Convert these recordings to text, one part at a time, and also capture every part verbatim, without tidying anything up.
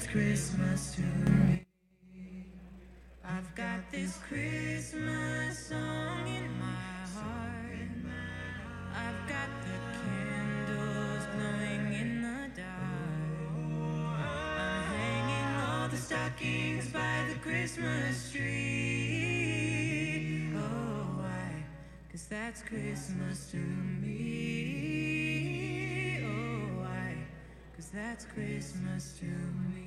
Christmas to me. I've got this Christmas song in my heart. I've got the candles glowing in the dark. I'm hanging all the stockings by the Christmas tree. Oh, why? 'Cause that's Christmas to me. Oh, why? 'Cause that's Christmas to me.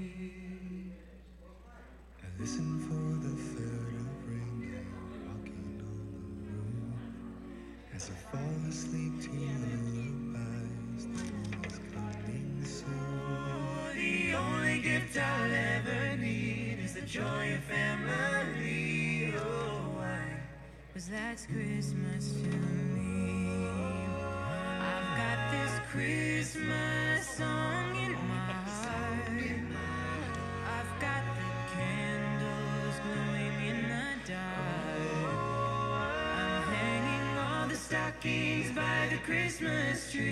I listen for the third of reindeer rocking on the roof as I fall asleep to lullabies. The moon is coming soon. Oh, the only gift I'll ever need is the joy of family. Oh, why? 'Cause that's Christmas to me. I've got this Christmas song in my heart. I've got the candles glowing in the dark. I'm hanging all the stockings by the Christmas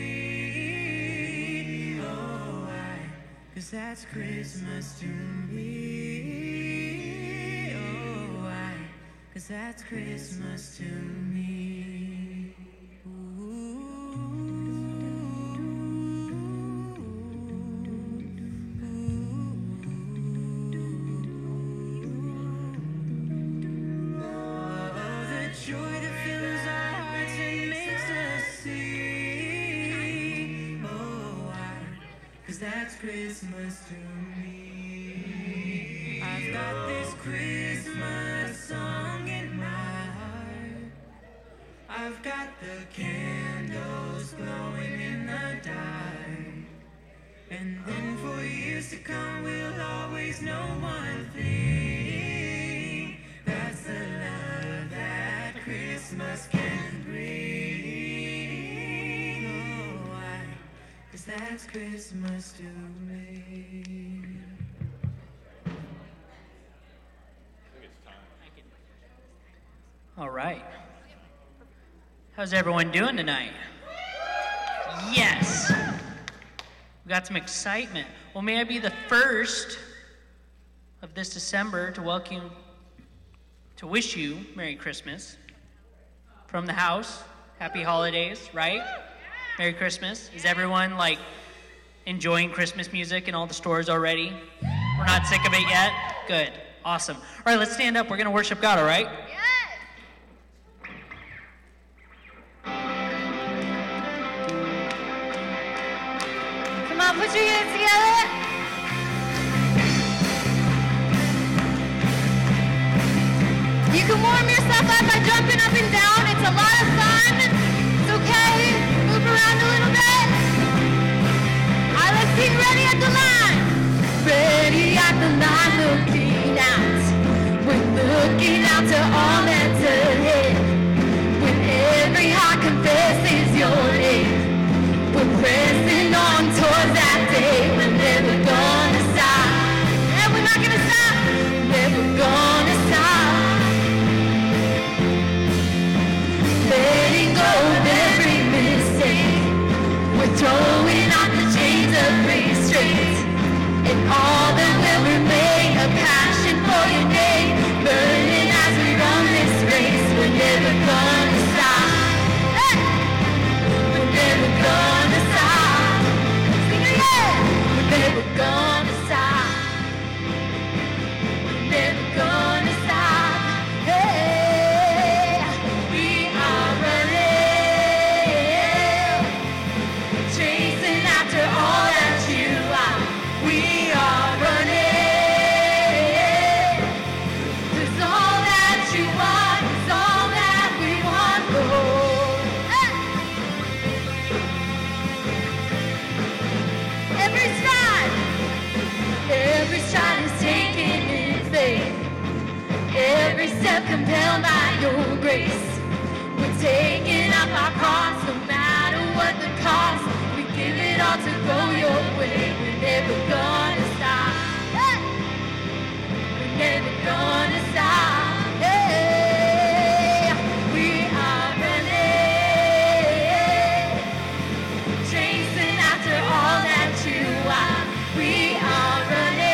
tree. Oh, why? 'Cause that's Christmas to me. Oh, why? 'Cause that's Christmas to me. Christmas to me. I've got this Christmas song in my heart. I've got the candles glowing in the dark. And then for years to come we'll always know one thing. That's the love that Christmas can bring. Oh, why? 'Cause that's Christmas to me. All right. How's everyone doing tonight? Yes. We got some excitement. Well, may I be the first of this December to welcome, to wish you Merry Christmas from the house. Happy holidays, right? Merry Christmas. Is everyone like enjoying Christmas music in all the stores already? We're not sick of it yet? Good. Awesome. All right, let's stand up. We're going to worship God, all right? Yes. Come on, put your hands together. You can warm yourself up by jumping up and down. It's a lot of fun. It's okay. Move around a little bit. All right, let's sing Ready at the Line. Ready at the line, looking out. We're looking out to all that's ahead. When every heart confesses your name, we're pressing on towards that day. We're never gonna stop. And we're not gonna stop. Never gonna stop. Letting go of every mistake. We're throwing out the chains of restraint. And all that will remain, a passion for your name, burning as we run this race. We're never gonna stop. Hey! We're never gonna stop. Sing it again. We're never gonna stop. We're never gonna stop. Hey, we are running, chasing after all that you are. We are running, 'cause all that you want is all that we want. Oh, hey. Every stride, every stride is taken in faith. Every step compelled by your grace. We're taking up our cross, no matter what the cost. We give it all to go your way. We're never gonna stop. Hey! We're never gonna stop. Hey! We are running, chasing after all that you are. We are running.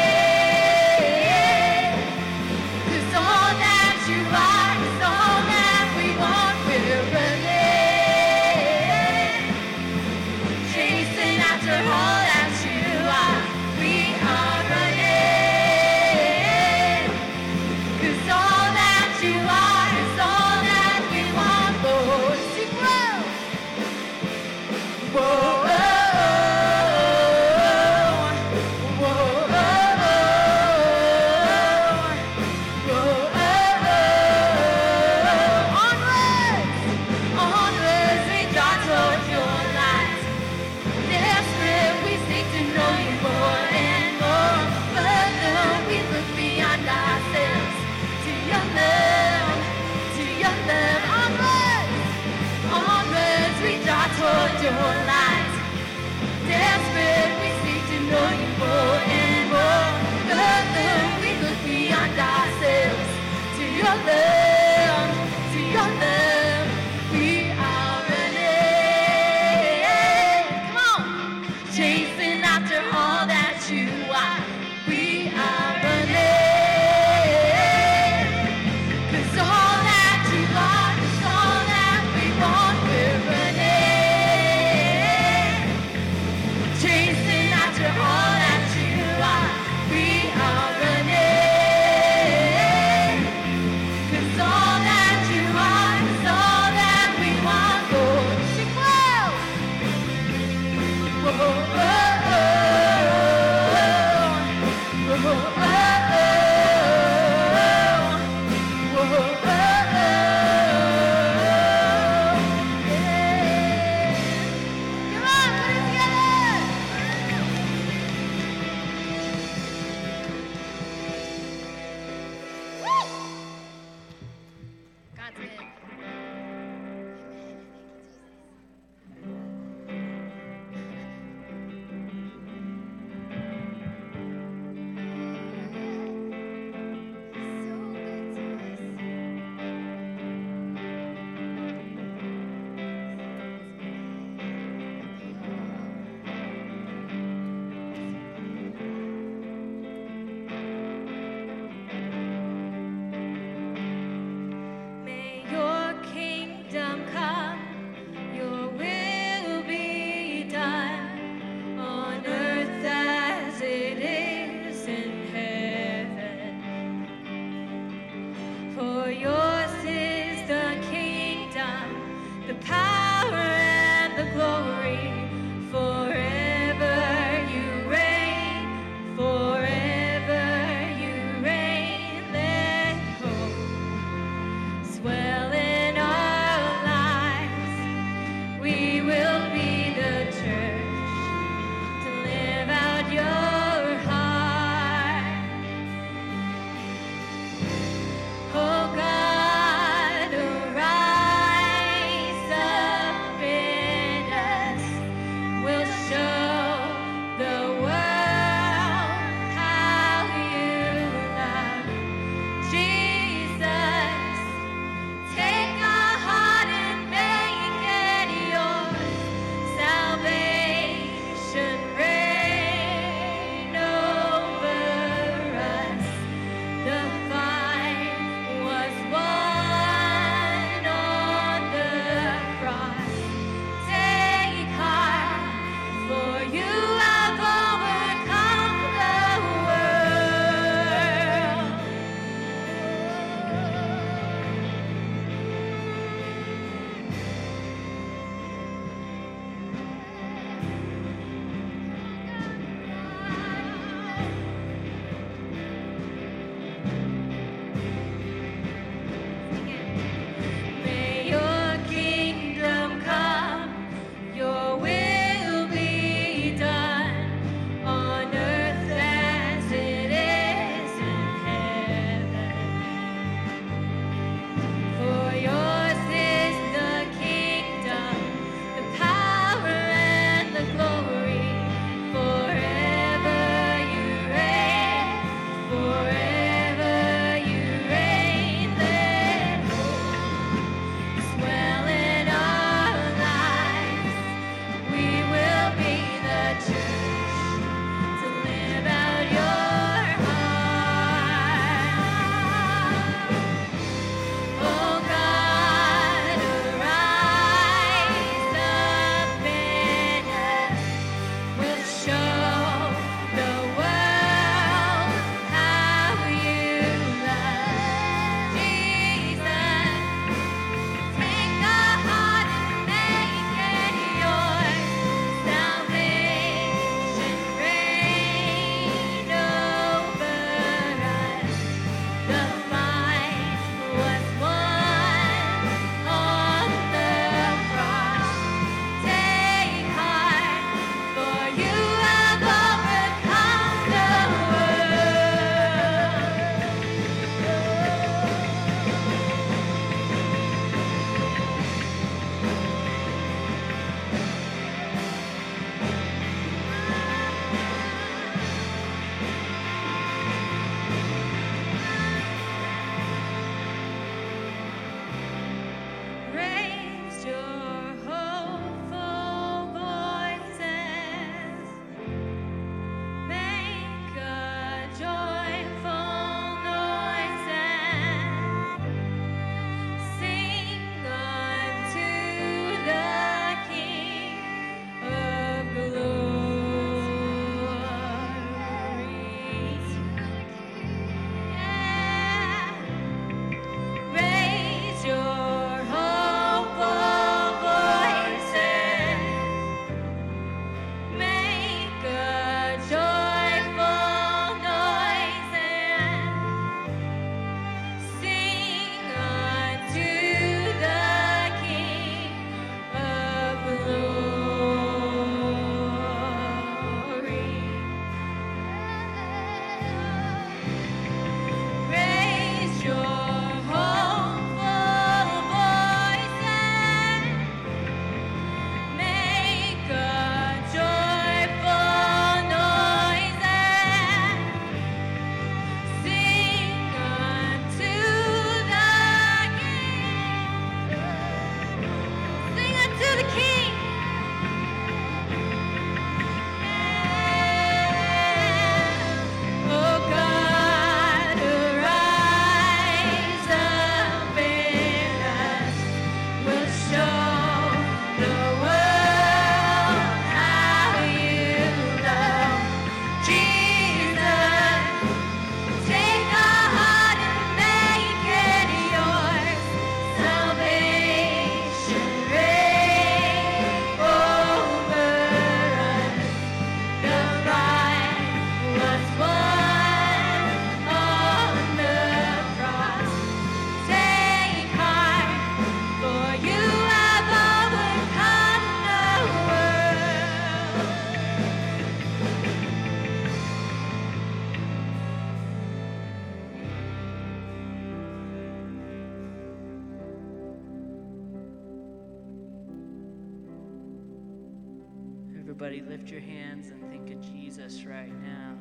Everybody lift your hands and think of Jesus right now.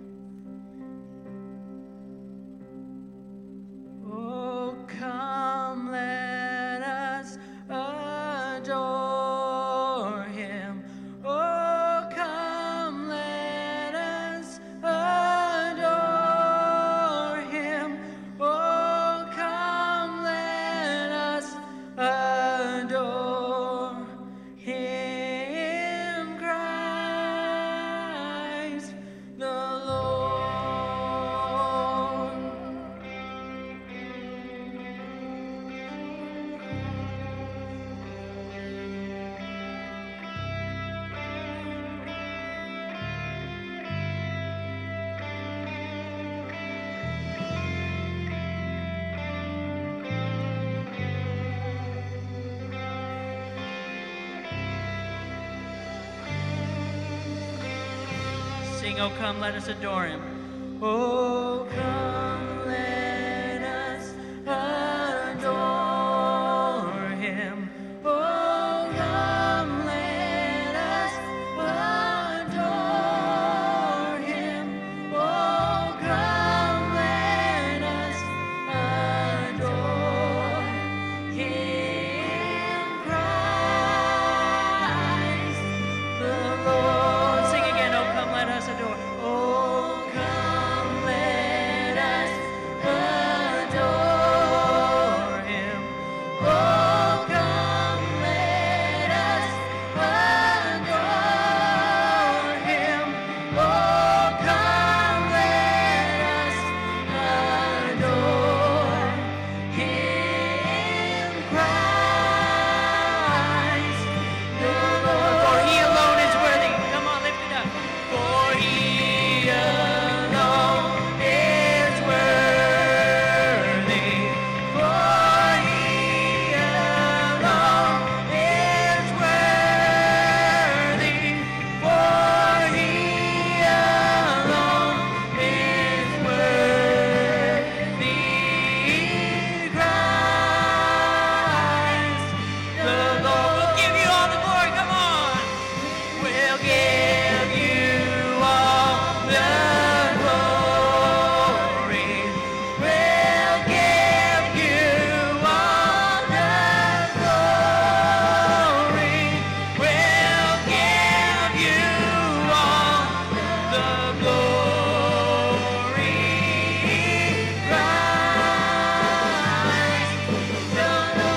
Oh, come, let us adore him. Oh, come, let us adore him. Oh, come, let us adore him, Christ the Lord. Sing, oh come, let us adore him. Oh come, let us adore him. Oh come, let us adore him. Oh come, let us adore him, Christ the Lord. Sing again, oh come, let us adore. Oh come, let us adore him. Oh come, let us adore him. Oh come, let us adore him, Christ the Lord. For he alone is worthy. Come on, lift it up. For he alone is worthy. For he alone is worthy. For he alone is worthy. Christ the Lord. We'll give you all the glory. Come on. We'll give you all the glory. We'll give you all the glory. We'll give you all the glory. Christ the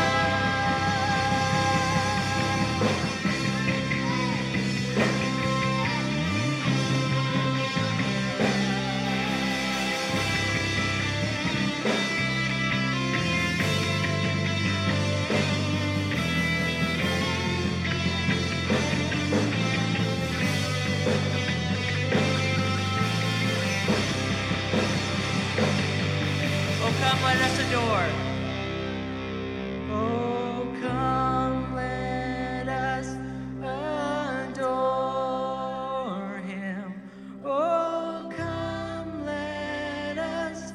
Oh, come, let us adore. Oh, come, let us adore him. Oh, come, let us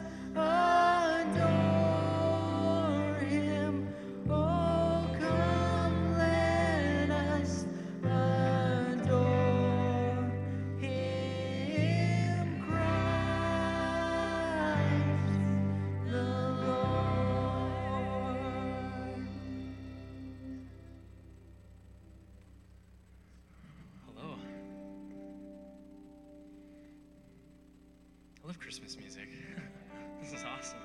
adore him. Oh, come, let us adore him, Christ the Lord. Hello. I love Christmas music. This is awesome.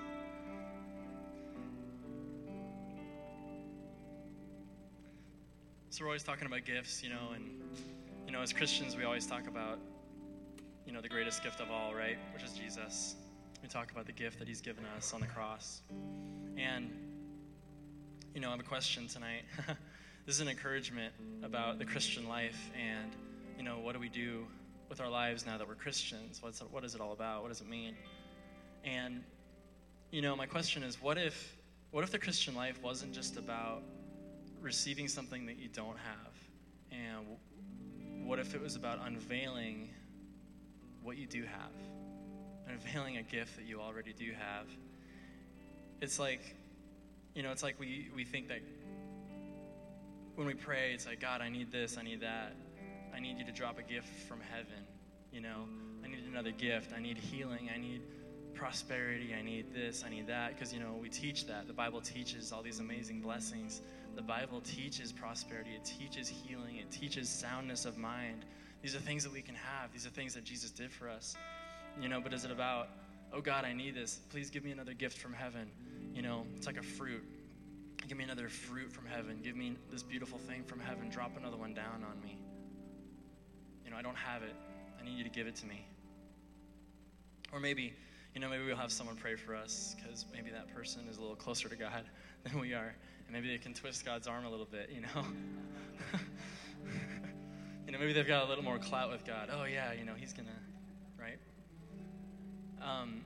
So we're always talking about gifts, you know, and, you know, as Christians, we always talk about, you know, the greatest gift of all, right? Which is Jesus. We talk about the gift that he's given us on the cross. And, you know, I have a question tonight. This is an encouragement about the Christian life and, you know, what do we do with our lives now that we're Christians? What's, what is it all about? What does it mean? And, you know, my question is, what if, what if the Christian life wasn't just about receiving something that you don't have? And what if it was about unveiling what you do have? Unveiling a gift that you already do have. It's like, you know, it's like we, we think that when we pray, it's like, God, I need this, I need that. I need you to drop a gift from heaven, you know. I need another gift. I need healing. I need prosperity. I need this. I need that. Because, you know, we teach that. The Bible teaches all these amazing blessings. The Bible teaches prosperity. It teaches healing. It teaches soundness of mind. These are things that we can have. These are things that Jesus did for us. You know, but is it about, oh, God, I need this. Please give me another gift from heaven. You know, it's like a fruit. Give me another fruit from heaven. Give me this beautiful thing from heaven. Drop another one down on me. You know, I don't have it. I need you to give it to me. Or maybe, you know, maybe we'll have someone pray for us because maybe that person is a little closer to God than we are. And maybe they can twist God's arm a little bit, you know. You know, maybe they've got a little more clout with God. Oh, yeah, you know, he's going to, right? Um,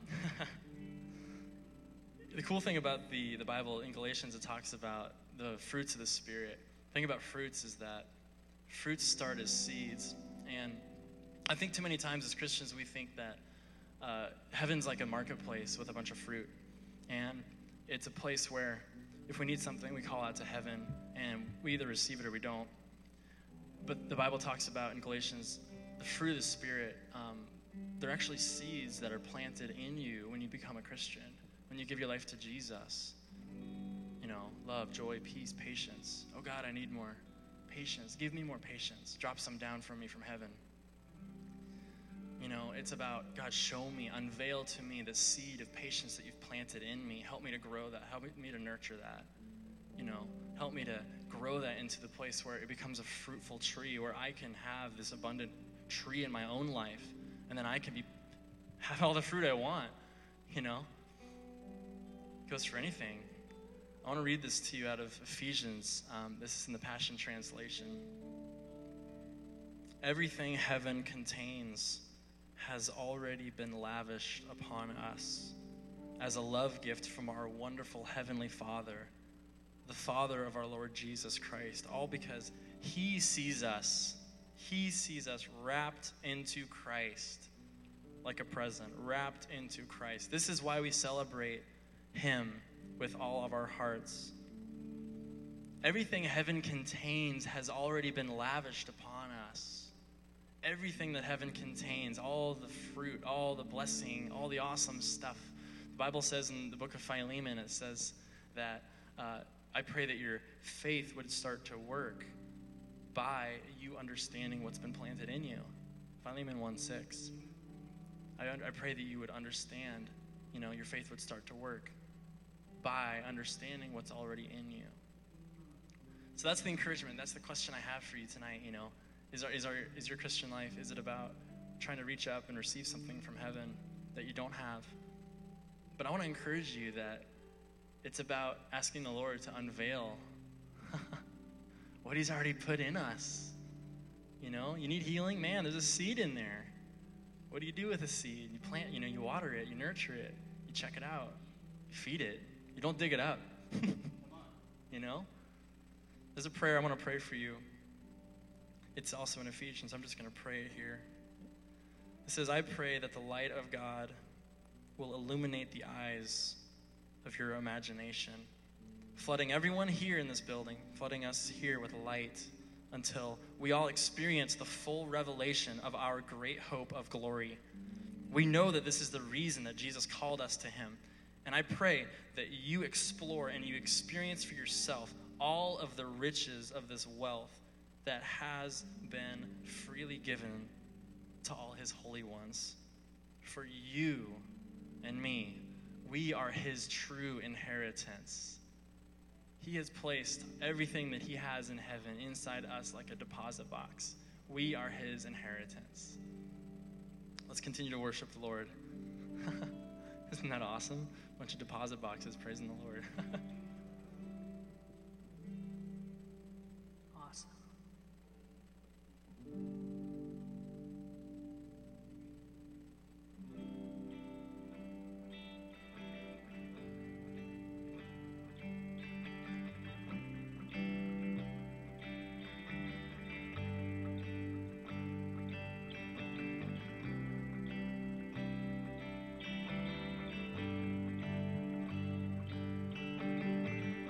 the cool thing about the, the Bible, in Galatians, it talks about the fruits of the Spirit. The thing about fruits is that fruits start as seeds. And I think too many times as Christians, we think that uh, heaven's like a marketplace with a bunch of fruit. And it's a place where if we need something, we call out to heaven, and we either receive it or we don't. But the Bible talks about in Galatians, the fruit of the Spirit, um, they're actually seeds that are planted in you when you become a Christian, when you give your life to Jesus. You know, love, joy, peace, patience. Oh God, I need more patience. Give me more patience. Drop some down from me from heaven. You know, it's about, God, show me, unveil to me the seed of patience that you've planted in me. Help me to grow that. Help me to nurture that. You know, help me to grow that into the place where it becomes a fruitful tree, where I can have this abundant tree in my own life, and then I can be have all the fruit I want, you know. It goes for anything. I want to read this to you out of Ephesians. Um, this is in the Passion Translation. Everything heaven contains has already been lavished upon us as a love gift from our wonderful Heavenly Father, the Father of our Lord Jesus Christ, all because he sees us. He sees us wrapped into Christ like a present, wrapped into Christ. This is why we celebrate him with all of our hearts. Everything heaven contains has already been lavished upon us. Everything that heaven contains, all the fruit, all the blessing, all the awesome stuff. The Bible says in the book of Philemon, it says that uh, I pray that your faith would start to work by you understanding what's been planted in you. Philemon one six. I, I pray that you would understand, you know, your faith would start to work by understanding what's already in you. So that's the encouragement. That's the question I have for you tonight, you know. Is, our, is, our, is your Christian life, is it about trying to reach up and receive something from heaven that you don't have? But I want to encourage you that it's about asking the Lord to unveil what he's already put in us. You know, you need healing? Man, there's a seed in there. What do you do with a seed? You plant, you know, you water it, you nurture it, you check it out, you feed it. You don't dig it up. You know? There's a prayer I want to pray for you. It's also in Ephesians. I'm just going to pray it here. It says, I pray that the light of God will illuminate the eyes of your imagination, flooding everyone here in this building, flooding us here with light until we all experience the full revelation of our great hope of glory. We know that this is the reason that Jesus called us to him. And I pray that you explore and you experience for yourself all of the riches of this wealth that has been freely given to all his holy ones. For you and me, we are his true inheritance. He has placed everything that he has in heaven inside us like a deposit box. We are his inheritance. Let's continue to worship the Lord. Isn't that awesome? A bunch of deposit boxes praising the Lord. Awesome.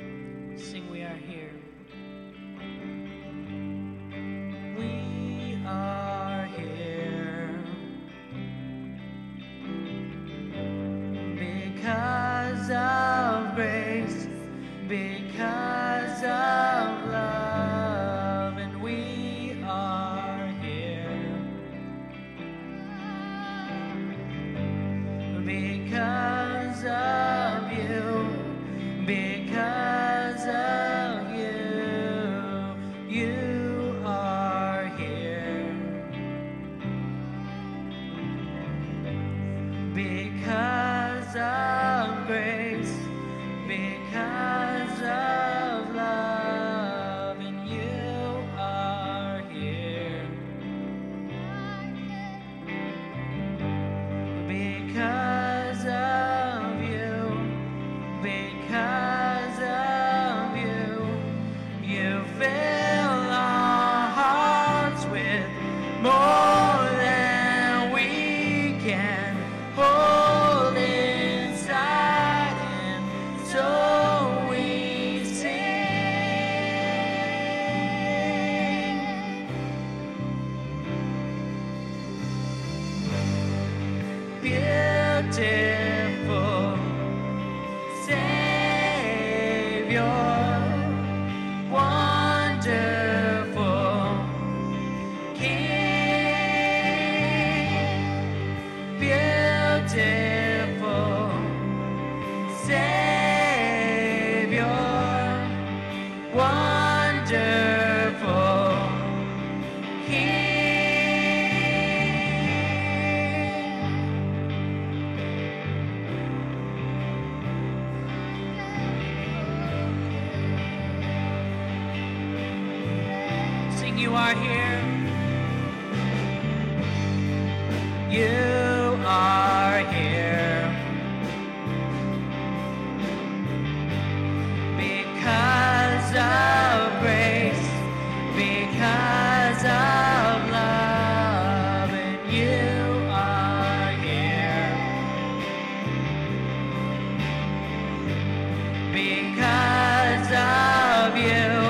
Sing, we are here. We You are here. You are here because of grace, because of love, and you are here because of you.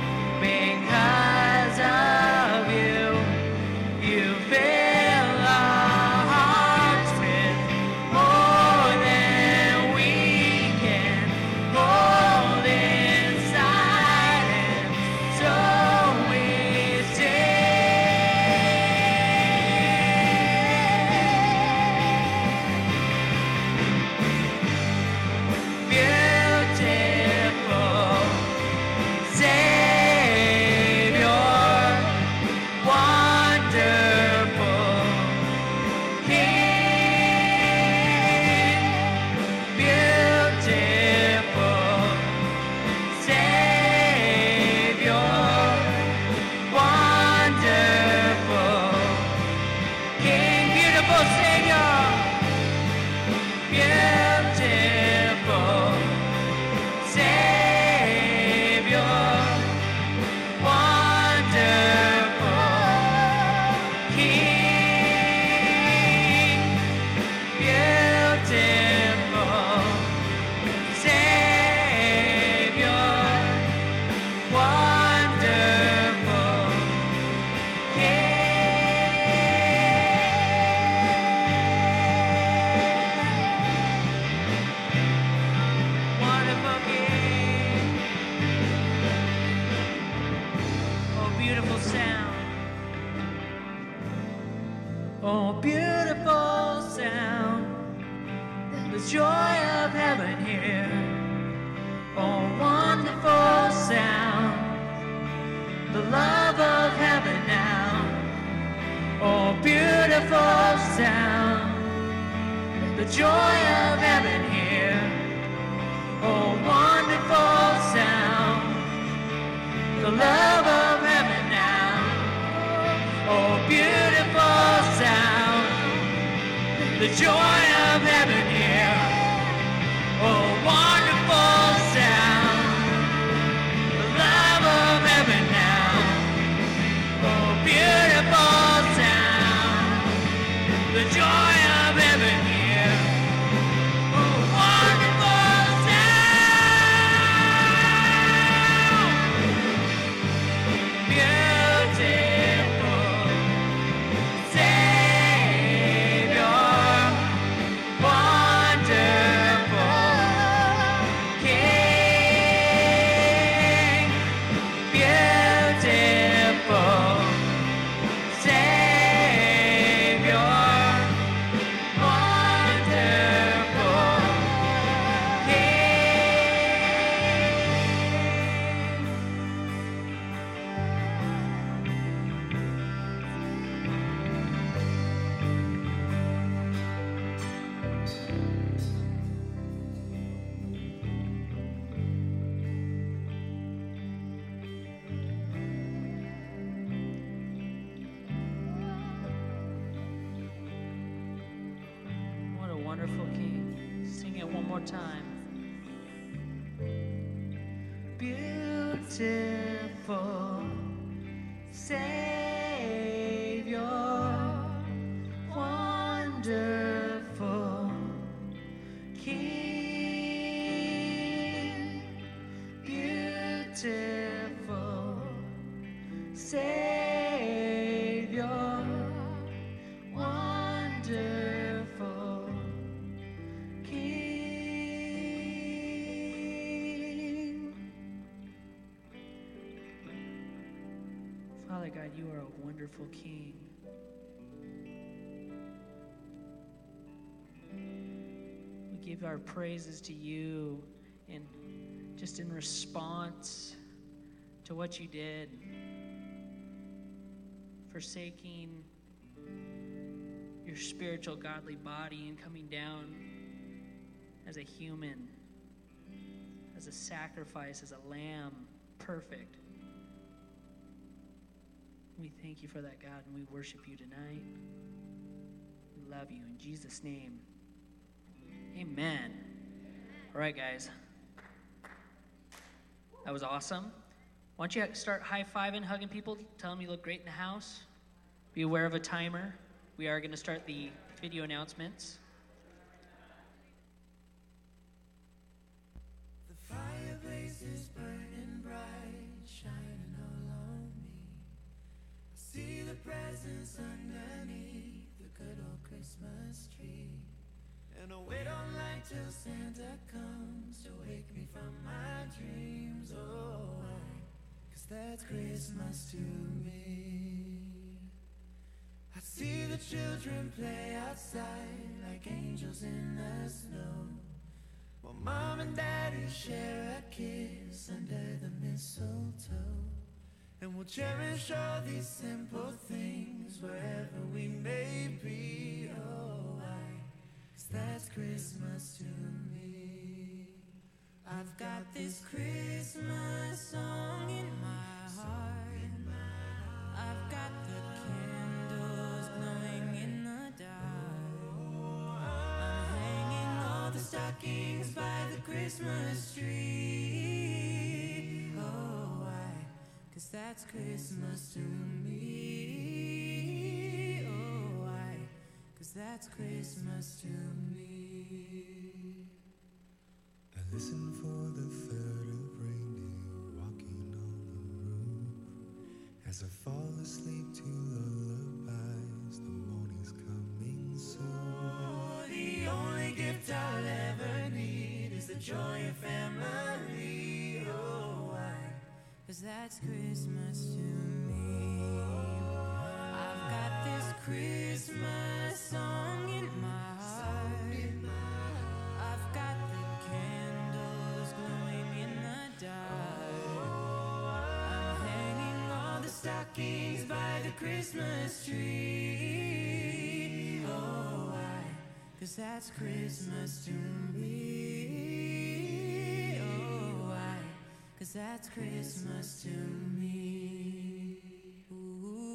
Wonderful King. Sing it one more time. Beautiful Savior, wonderful King, beautiful Savior, wonderful King. Father God, you are a wonderful King. We give our praises to you in just in response to what you did, forsaking your spiritual godly body and coming down as a human, as a sacrifice, as a lamb, perfect. We thank you for that, God, and we worship you tonight. We love you in Jesus' name. Amen. All right, guys. That was awesome. Why don't you start high-fiving, hugging people, tell them you look great in the house. Be aware of a timer. We are going to start the video announcements. The fireplace is burning bright, shining all on me. I see the presents underneath the good old Christmas tree. And I wait all night till Santa comes to wake me from my dreams. Oh, why? 'Cause that's Christmas to me. I see the children play outside like angels in the snow, while Mom and Daddy share a kiss under the mistletoe. And we'll cherish all these simple things wherever we may be. Oh, why? 'Cause that's Christmas to me. I've got this Christmas song in my heart. I've got the candles glowing in the dark. I'm hanging all the stockings by the Christmas tree. Oh, why? 'Cause that's Christmas to me. Oh, why? 'Cause that's Christmas to me. I listen for the third of reindeer walking on the roof. As I fall asleep to lullabies, the morning's coming soon. Oh, the only gift I'll ever need is the joy of family. Oh, why? 'Cause that's Christmas to me. I've got this Christmas song in my heart. I've got the candles glowing in the dark. I'm hanging all the stockings by the Christmas tree. Oh, why? 'Cause that's Christmas to me. Oh, why? 'Cause that's Christmas to me. Ooh.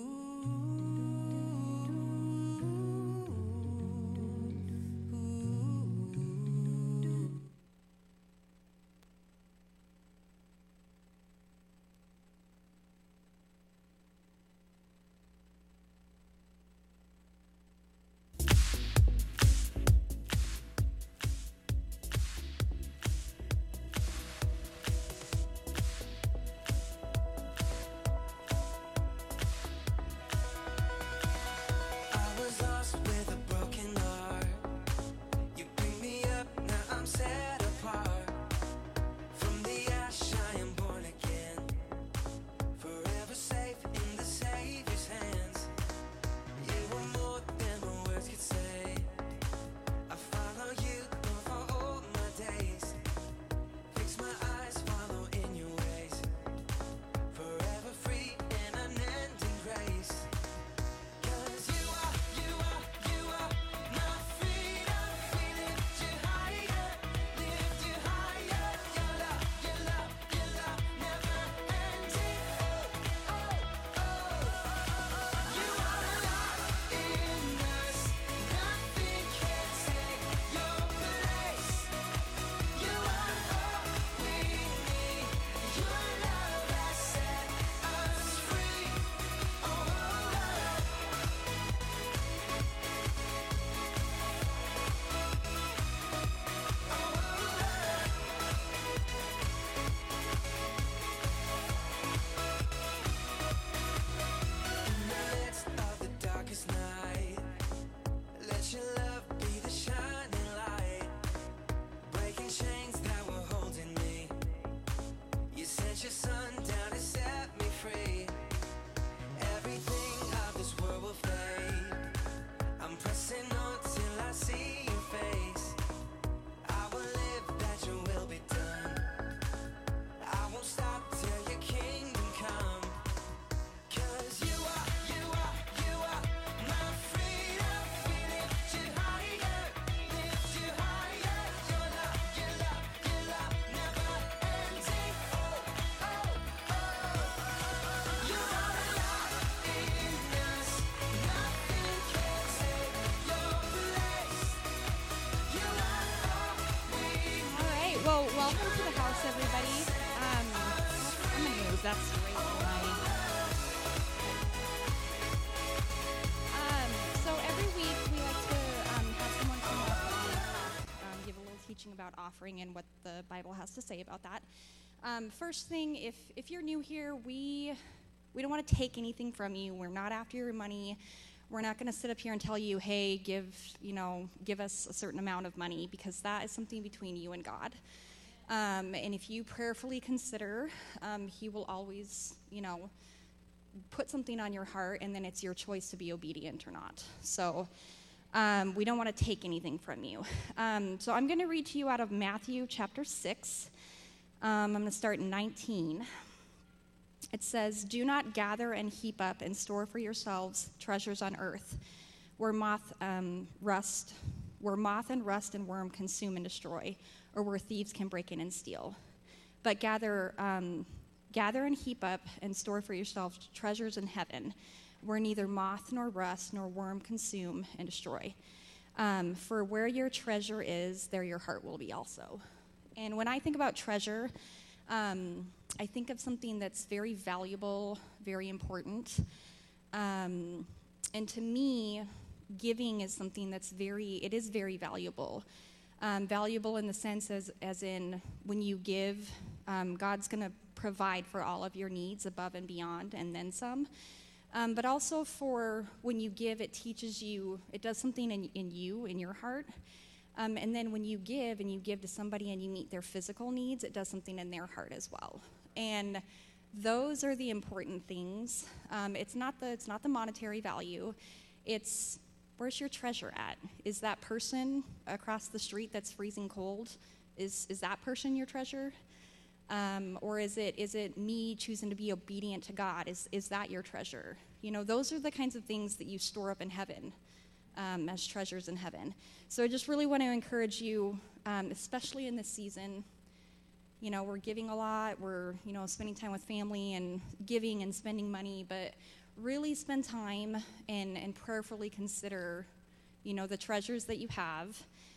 Your sun down and set me free. see your face. I will live that your will be done. I won't stop till your kingdom come. 'Cause you are, you are, you are my freedom. We lift you higher, lift you higher. Your love, your love, your love never ending. Oh, oh, oh. You are alive in us. Nothing can take your place. You are all we need. All right. Well, welcome to the house, everybody. Um, I'm gonna move. That's right. Um, so every week we like to um, have someone come up and um, give a little teaching about offering and what the Bible has to say about that. Um, first thing, if if you're new here, we we don't want to take anything from you. We're not after your money. We're not going to sit up here and tell you, hey, give you know, give us a certain amount of money, because that is something between you and God. Um, and if you prayerfully consider, um, He will always, you know, put something on your heart, and then it's your choice to be obedient or not. So um, we don't want to take anything from you. Um, so I'm going to read to you out of Matthew chapter six. Um, I'm going to start in nineteen. It says, "Do not gather and heap up and store for yourselves treasures on earth, where moth, um, rust, where moth and rust and worm consume and destroy, or where thieves can break in and steal. But gather, um, gather and heap up and store for yourselves treasures in heaven, where neither moth nor rust nor worm consume and destroy. Um, for where your treasure is, there your heart will be also." And when I think about treasure, um, I think of something that's very valuable, very important. Um, and to me, giving is something that's very, it is very valuable. Um, valuable in the sense as, as in when you give, um, God's going to provide for all of your needs above and beyond and then some. Um, but also for when you give, it teaches you, it does something in, in you, in your heart. Um, and then when you give and you give to somebody and you meet their physical needs, it does something in their heart as well. And those are the important things. Um, it's not the it's not the monetary value. It's where's your treasure at? Is that person across the street that's freezing cold? Is is that person your treasure? Um, or is it is it me choosing to be obedient to God? Is is that your treasure? You know, those are the kinds of things that you store up in heaven. Um, as treasures in heaven. So I just really want to encourage you, um, especially in this season. You know, we're giving a lot, we're, you know, spending time with family and giving and spending money, but really spend time and, and prayerfully consider, you know, the treasures that you have,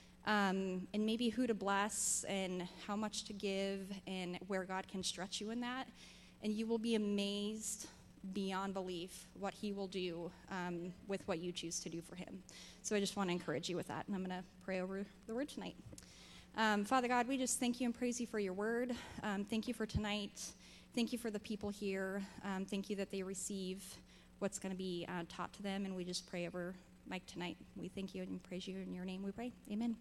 um, and maybe who to bless and how much to give and where God can stretch you in that. And you will be amazed beyond belief what He will do um, with what you choose to do for Him. So I just want to encourage you with that, and I'm going to pray over the word tonight. Um, Father God, we just thank you and praise you for your word. Um, thank you for tonight. Thank you for the people here. Um, thank you that they receive what's going to be uh, taught to them, and we just pray over Mike tonight. We thank you and praise you in your name we pray. Amen.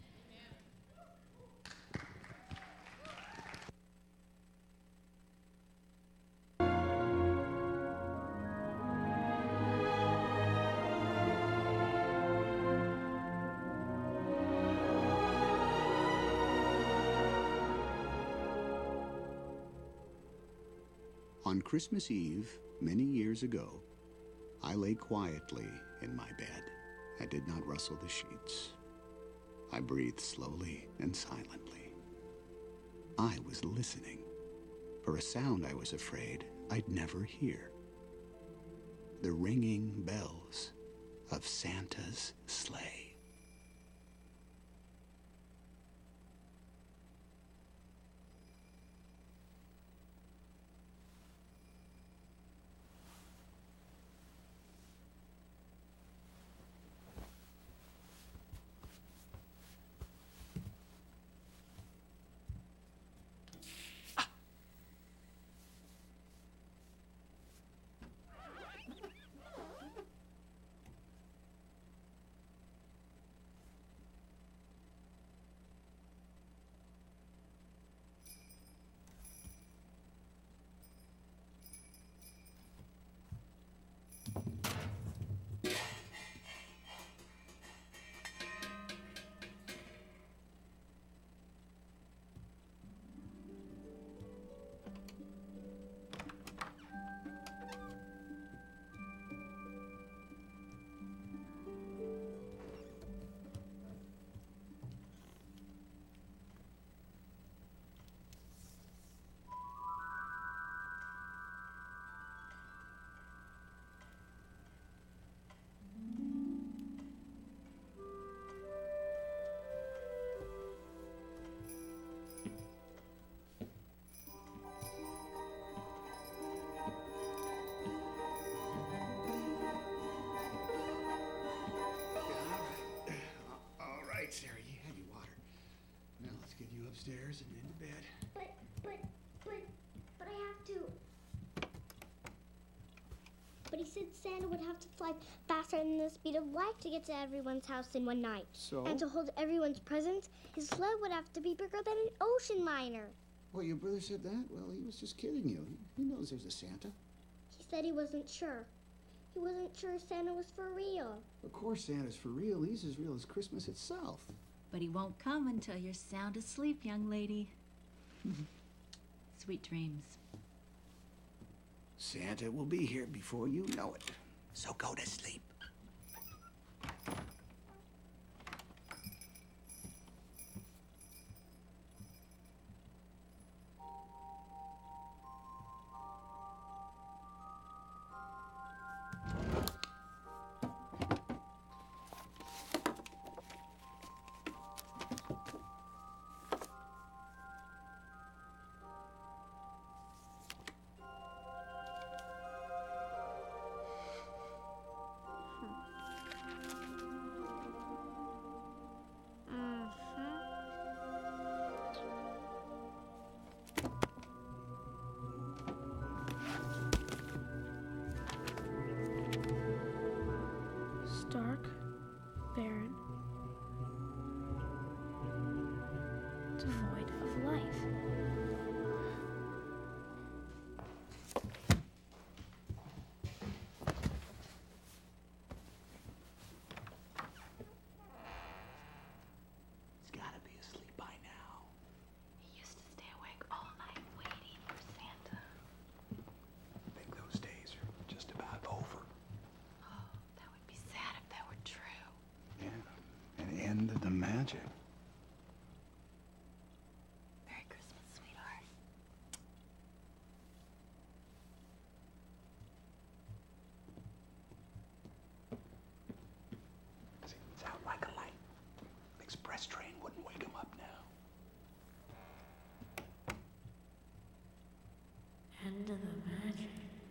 On Christmas Eve, many years ago, I lay quietly in my bed. I did not rustle the sheets. I breathed slowly and silently. I was listening for a sound I was afraid I'd never hear. The ringing bells of Santa's sleigh. said Santa would have to fly faster than the speed of light to get to everyone's house in one night. So? And to hold everyone's presents, his sled would have to be bigger than an ocean liner. Well, your brother said that? Well, he was just kidding you. He knows there's a Santa. He said he wasn't sure. He wasn't sure Santa was for real. Of course Santa's for real. He's as real as Christmas itself. But he won't come until you're sound asleep, young lady. Sweet dreams. Santa will be here before you know it. So go to sleep. Dark, barren, devoid of life. He's gotta be asleep by now. He used to stay awake all night waiting for Santa. I think those days are just about over. Oh, that would be sad if that were true. Yeah, an end of the magic. Merry Christmas, sweetheart. See, it's out like a light. Express train wouldn't wake him up now. End of the magic.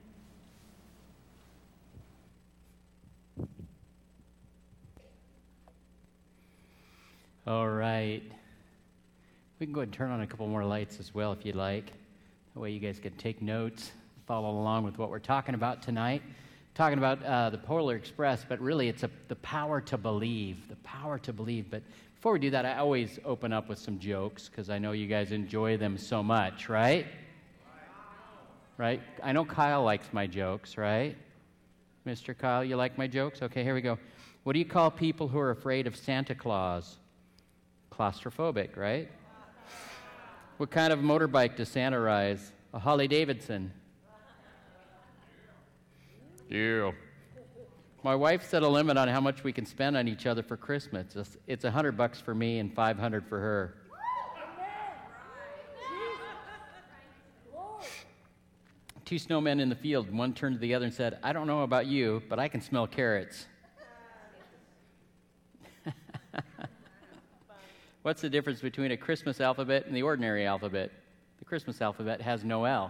All right. We can go ahead and turn on a couple more lights as well if you'd like. That way you guys can take notes, follow along with what we're talking about tonight. Talking about uh, the Polar Express, but really it's a, the power to believe, the power to believe. But before we do that, I always open up with some jokes because I know you guys enjoy them so much, right? Right? I know Kyle likes my jokes, right? Mister Kyle, you like my jokes? Okay, here we go. What do you call people who are afraid of Santa Claus? Claustrophobic, right? What kind of motorbike does Santa ride? A Harley Davidson. Yeah. My wife set a limit on how much we can spend on each other for Christmas. It's, it's a hundred bucks for me and five hundred for her. Two snowmen in the field. One turned to the other and said, "I don't know about you, but I can smell carrots." What's the difference between a Christmas alphabet and the ordinary alphabet? The Christmas alphabet has no L.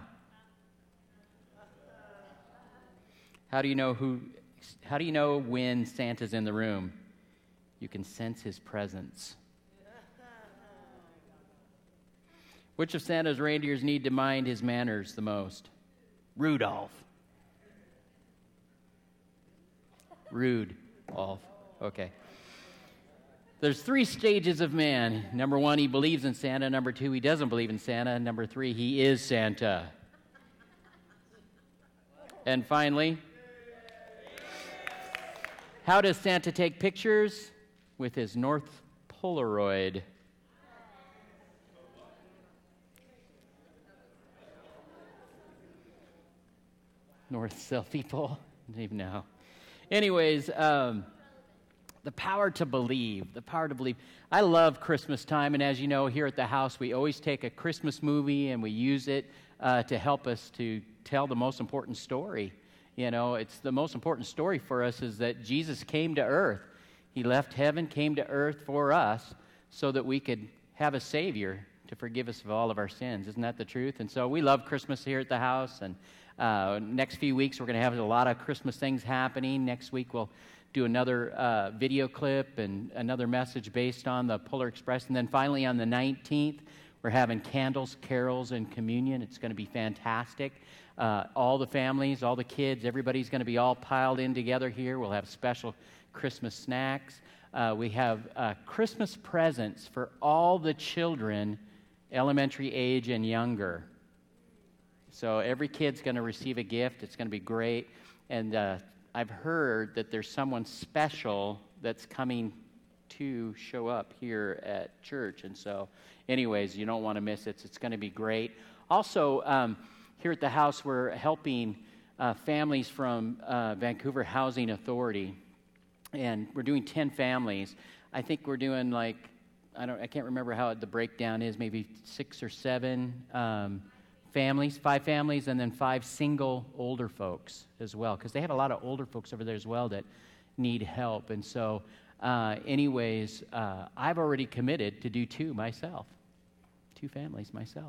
How do you know who? How do you know when Santa's in the room? You can sense his presence. Which of Santa's reindeers need to mind his manners the most? Rudolph. Rudolph. Okay. There's three stages of man. Number one, he believes in Santa. Number two, he doesn't believe in Santa. Number three, he is Santa. And finally, how does Santa take pictures? With his North Polaroid. North selfie pole? I don't even know. Anyways, um, the power to believe, the power to believe. I love Christmas time, and as you know, here at the house, we always take a Christmas movie and we use it uh, to help us to tell the most important story. You know, it's the most important story for us is that Jesus came to earth. He left heaven, came to earth for us so that we could have a Savior to forgive us of all of our sins. Isn't that the truth? And so we love Christmas here at the house, and uh, next few weeks we're going to have a lot of Christmas things happening. Next week we'll do another uh, video clip and another message based on the Polar Express. And then finally on the nineteenth, We're having candles, carols, and communion. It's going to be fantastic. Uh, all the families, all the kids, everybody's going to be all piled in together here. We'll have special Christmas snacks. Uh, we have uh, Christmas presents for all the children, elementary age and younger. So every kid's going to receive a gift. It's going to be great. And uh, I've heard that there's someone special that's coming to show up here at church. And so, anyways, you don't want to miss it. It's going to be great. Also, um, here at the house, we're helping uh, families from uh, Vancouver Housing Authority, and we're doing ten families. I think we're doing like, I don't, I can't remember how the breakdown is, maybe six or seven um, families, five families, and then five single older folks as well, because they have a lot of older folks over there as well that need help. And so, uh, anyways, uh, I've already committed to do two myself, two families myself.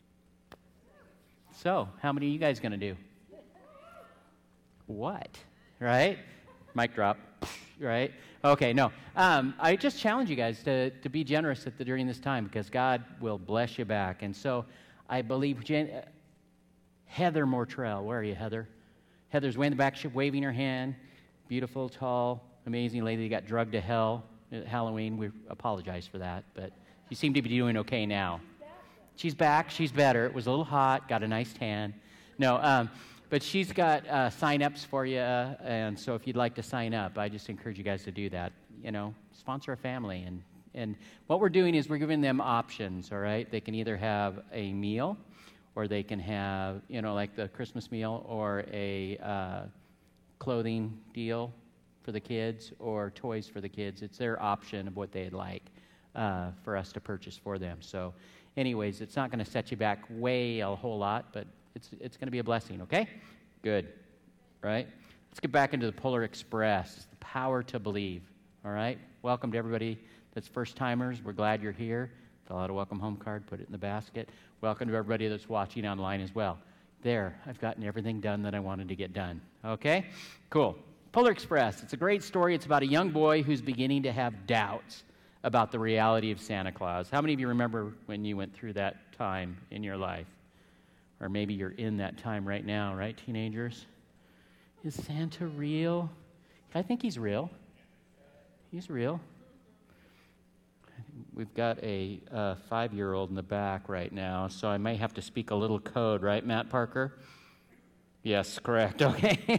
So, how many are you guys going to do? What? Right? Mic drop. Right? Okay, no. Um, I just challenge you guys to, to be generous at the, during this time, because God will bless you back. And so, I believe Jen, uh, Heather Mortrell. Where are you, Heather? Heather's way in the back, she's waving her hand. Beautiful, tall, amazing lady that got drugged to hell at Halloween. We apologize for that, but she seemed to be doing okay now. She's back. She's better. It was a little hot. Got a nice tan. No, um, but she's got uh, sign-ups for you, uh, and so if you'd like to sign up, I just encourage you guys to do that. You know, sponsor a family, and and what we're doing is we're giving them options. All right, they can either have a meal, or they can have, you know, like the Christmas meal, or a uh, clothing deal for the kids, or toys for the kids. It's their option of what they'd like uh, for us to purchase for them. So. Anyways, it's not going to set you back way a whole lot, but it's it's going to be a blessing, okay? Good, right? Let's get back into the Polar Express, the power to believe, all right? Welcome to everybody that's first-timers. We're glad you're here. Fill out a welcome home card, put it in the basket. Welcome to everybody that's watching online as well. There, I've gotten everything done that I wanted to get done, okay? Cool. Polar Express, it's a great story. It's about a young boy who's beginning to have doubts about the reality of Santa Claus. How many of you remember when you went through that time in your life? Or maybe you're in that time right now, right, teenagers? Is Santa real? I think he's real. He's real. We've got a uh, five-year-old in the back right now, so I may have to speak a little code, right, Matt Parker? Yes, correct. Okay.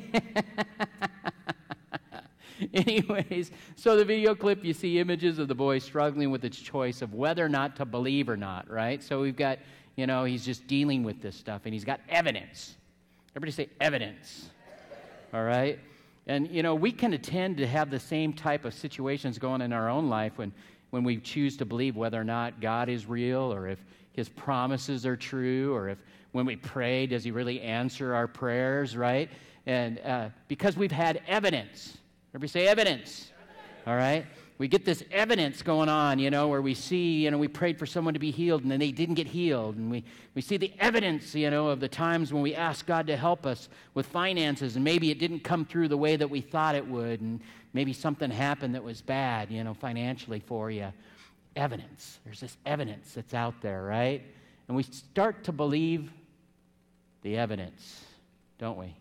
Anyways, so the video clip, you see images of the boy struggling with its choice of whether or not to believe or not, right? So we've got, you know, he's just dealing with this stuff, and he's got evidence. Everybody say evidence, all right? And, you know, we can tend to have the same type of situations going in our own life when, when we choose to believe whether or not God is real, or if his promises are true, or if when we pray, does he really answer our prayers, right? And uh, because we've had evidence. Everybody say evidence. All right? We get this evidence going on, you know, where we see, you know, we prayed for someone to be healed and then they didn't get healed. And we, we see the evidence, you know, of the times when we asked God to help us with finances and maybe it didn't come through the way that we thought it would. And maybe something happened that was bad, you know, financially for you. Evidence. There's this evidence that's out there, right? And we start to believe the evidence, don't we?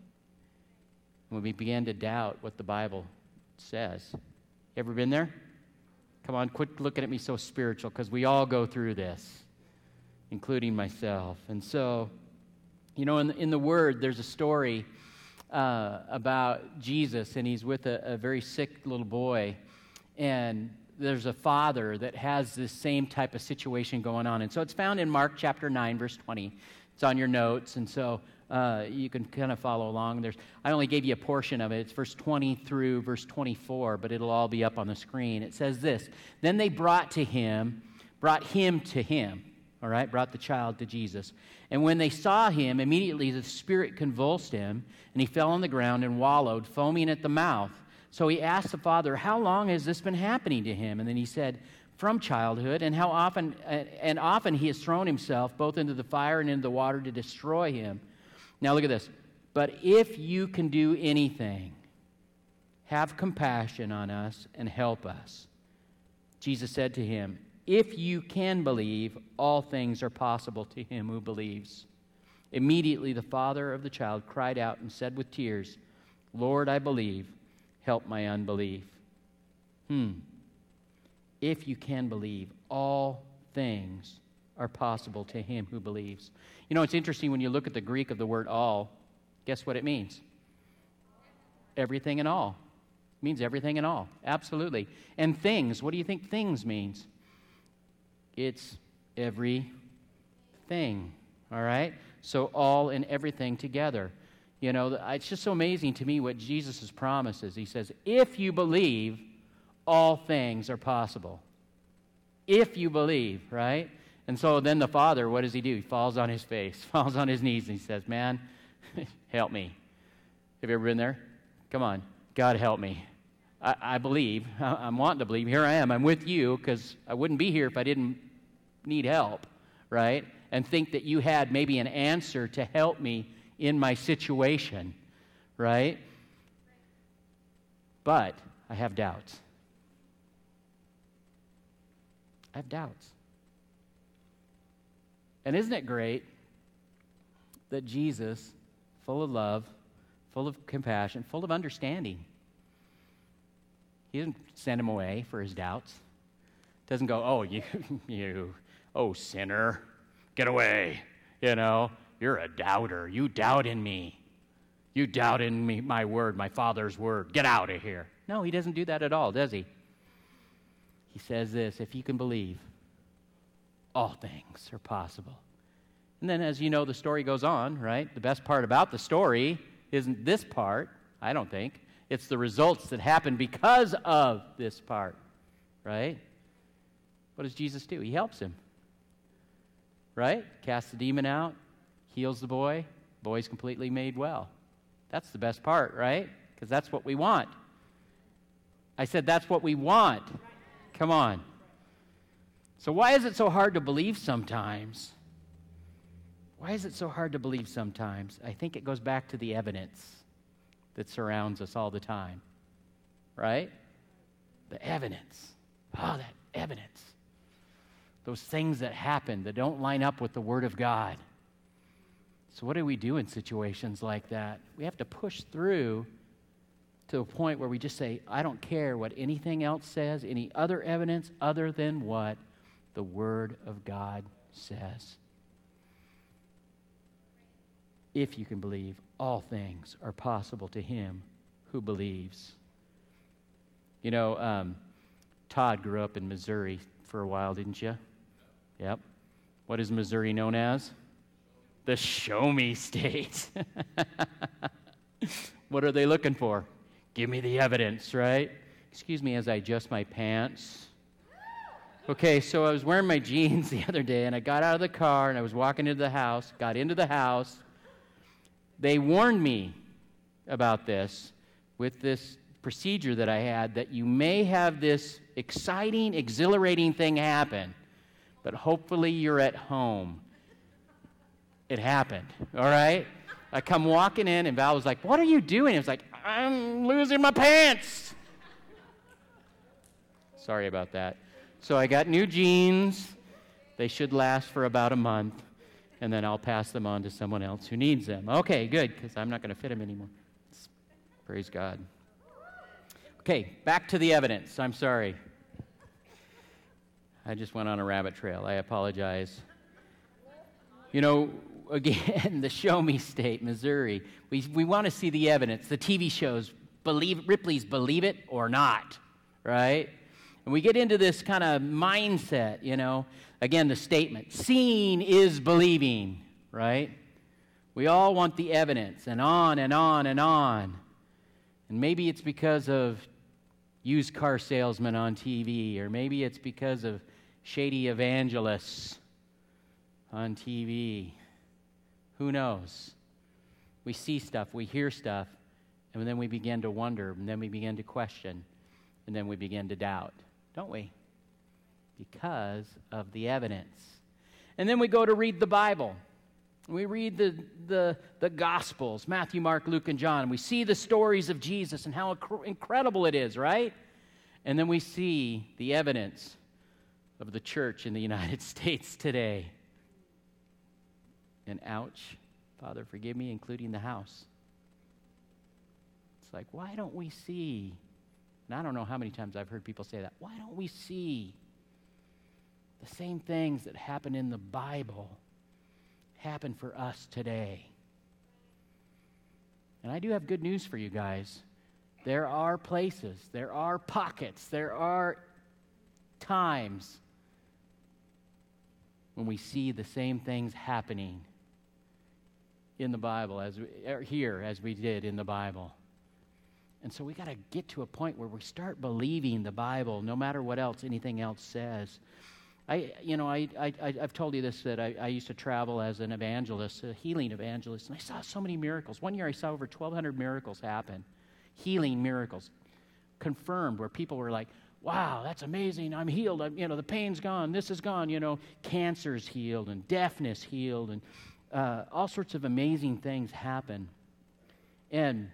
When we begin to doubt what the Bible says. Ever been there? Come on, quit looking at me so spiritual, because we all go through this, including myself. And so, you know, in the, in the Word, there's a story uh, about Jesus, and he's with a, a very sick little boy, and there's a father that has this same type of situation going on. And so it's found in Mark chapter nine, verse twenty. It's on your notes, and so Uh, you can kind of follow along. There's, I only gave you a portion of it. It's verse twenty through verse twenty-four, but it'll all be up on the screen. It says this: Then they brought to him, brought him to him, all right, brought the child to Jesus. And when they saw him, immediately the spirit convulsed him, and he fell on the ground and wallowed, foaming at the mouth. So he asked the father, "How long has this been happening to him?" And then he said, "From childhood, and how often, and often he has thrown himself both into the fire and into the water to destroy him." Now look at this. "But if you can do anything, have compassion on us and help us." Jesus said to him, If you can believe, all things are possible to him who believes. Immediately the father of the child cried out and said with tears, Lord, I believe, help my unbelief. Hmm. If you can believe, all things are possible to him who believes. You know, it's interesting when you look at the Greek of the word all, guess what it means? Everything and all. It means everything and all. Absolutely. And things, what do you think things means? It's everything. All right? So all and everything together. You know, it's just so amazing to me what Jesus' promises. He says, if you believe, all things are possible. If you believe, right? And so then the father, what does he do? He falls on his face, falls on his knees, and he says, man, help me. Have you ever been there? Come on. God, help me. I, I believe. I, I'm wanting to believe. Here I am. I'm with you because I wouldn't be here if I didn't need help, right? And think that you had maybe an answer to help me in my situation, right? But I have doubts. I have doubts. And isn't it great that Jesus, full of love, full of compassion, full of understanding, he doesn't send him away for his doubts. Doesn't go, oh, you, you, oh, sinner, get away. You know, you're a doubter. You doubt in me. You doubt in me, my word, my Father's word. Get out of here. No, he doesn't do that at all, does he? He says this, if you can believe, all things are possible. And then as you know, the story goes on, right? The best part about the story isn't this part, I don't think. It's the results that happen because of this part, right? What does Jesus do? He helps him, right? Casts the demon out, heals the boy, boy's completely made well. That's the best part, right? Because that's what we want. I said that's what we want. Come on. So why is it so hard to believe sometimes? Why is it so hard to believe sometimes? I think it goes back to the evidence that surrounds us all the time, right? The evidence. Oh, that evidence. Those things that happen that don't line up with the Word of God. So what do we do in situations like that? We have to push through to a point where we just say, I don't care what anything else says, any other evidence other than what the Word of God says. If you can believe, all things are possible to him who believes. You know, um, Todd grew up in Missouri for a while, didn't you? Yep. What is Missouri known as? The Show Me State. What are they looking for? Give me the evidence, right? Excuse me as I adjust my pants. Okay, so I was wearing my jeans the other day, and I got out of the car, and I was walking into the house, got into the house. They warned me about this with this procedure that I had, that you may have this exciting, exhilarating thing happen, but hopefully you're at home. It happened, all right? I come walking in, and Val was like, what are you doing? I was like, I'm losing my pants. Sorry about that. So I got new jeans. They should last for about a month, and then I'll pass them on to someone else who needs them. Okay, good, because I'm not going to fit them anymore. Praise God. Okay, back to the evidence. I'm sorry. I just went on a rabbit trail. I apologize. You know, again, the Show Me State, Missouri. We we want to see the evidence. The T V shows, believe Ripley's Believe It or Not, right? And we get into this kind of mindset, you know. Again, the statement, seeing is believing, right? We all want the evidence, and on and on and on. And maybe it's because of used car salesmen on T V, or maybe it's because of shady evangelists on T V. Who knows? We see stuff, we hear stuff, and then we begin to wonder, and then we begin to question, and then we begin to doubt, don't we? Because of the evidence. And then we go to read the Bible. We read the, the, the Gospels, Matthew, Mark, Luke, and John. And we see the stories of Jesus and how inc- incredible it is, right? And then we see the evidence of the church in the United States today. And ouch, Father, forgive me, including the house. It's like, why don't we see? And I don't know how many times I've heard people say that. Why don't we see the same things that happen in the Bible happen for us today? And I do have good news for you guys. There are places, there are pockets, there are times when we see the same things happening in the Bible as we, or here as we did in the Bible. And so we got to get to a point where we start believing the Bible, no matter what else anything else says. I, you know, I, I, I've told you this, that I, I used to travel as an evangelist, a healing evangelist, and I saw so many miracles. One year I saw over twelve hundred miracles happen, healing miracles, confirmed, where people were like, wow, that's amazing, I'm healed, I'm, you know, the pain's gone, this is gone, you know, cancer's healed, and deafness healed, and uh, all sorts of amazing things happen. And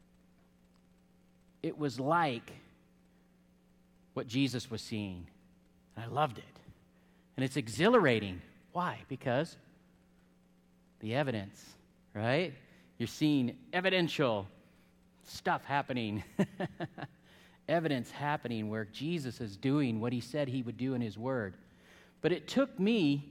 it was like what Jesus was seeing, and I loved it. And it's exhilarating. Why? Because the evidence, right? You're seeing evidential stuff happening. Evidence happening where Jesus is doing what he said he would do in his word. But it took me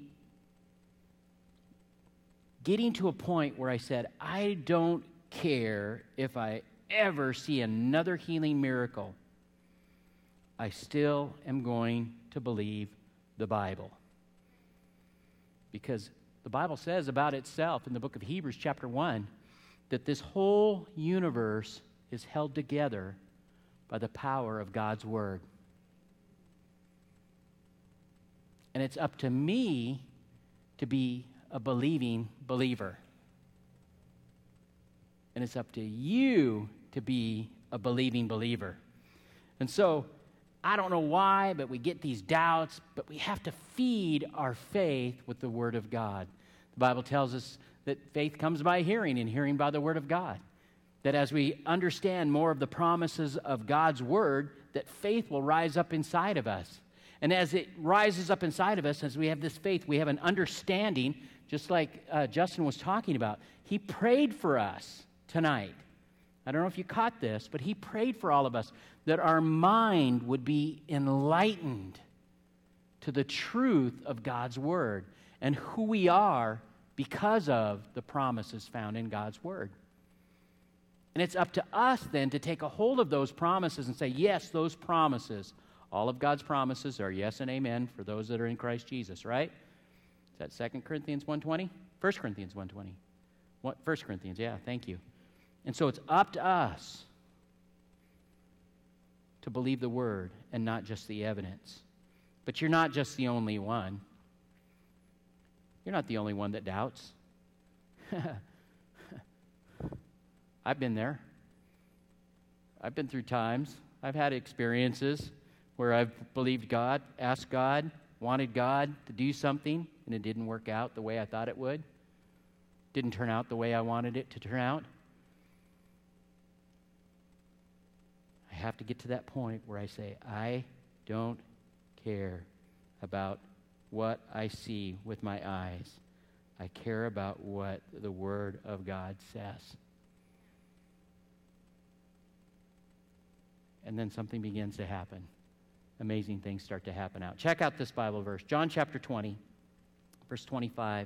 getting to a point where I said, I don't care if I ever see another healing miracle. I still am going to believe the Bible. Because the Bible says about itself in the book of Hebrews chapter one that this whole universe is held together by the power of God's word. And it's up to me to be a believing believer. And it's up to you to be a believing believer. And so, I don't know why, but we get these doubts, but we have to feed our faith with the Word of God. The Bible tells us that faith comes by hearing, and hearing by the Word of God. That as we understand more of the promises of God's Word, that faith will rise up inside of us. And as it rises up inside of us, as we have this faith, we have an understanding, just like uh, Justin was talking about. He prayed for us tonight. I don't know if you caught this, but he prayed for all of us that our mind would be enlightened to the truth of God's Word and who we are because of the promises found in God's Word. And it's up to us then to take a hold of those promises and say, yes, those promises, all of God's promises are yes and amen for those that are in Christ Jesus, right? Is that Second Corinthians one twenty? First Corinthians one twenty. What? First Corinthians, yeah, thank you. And so it's up to us to believe the Word and not just the evidence. But you're not just the only one. You're not the only one that doubts. I've been there. I've been through times. I've had experiences where I've believed God, asked God, wanted God to do something, and it didn't work out the way I thought it would. Didn't turn out the way I wanted it to turn out. I have to get to that point where I say, I don't care about what I see with my eyes. I care about what the Word of God says. And then something begins to happen. Amazing things start to happen out. Check out this Bible verse. John chapter twenty, verse twenty-five.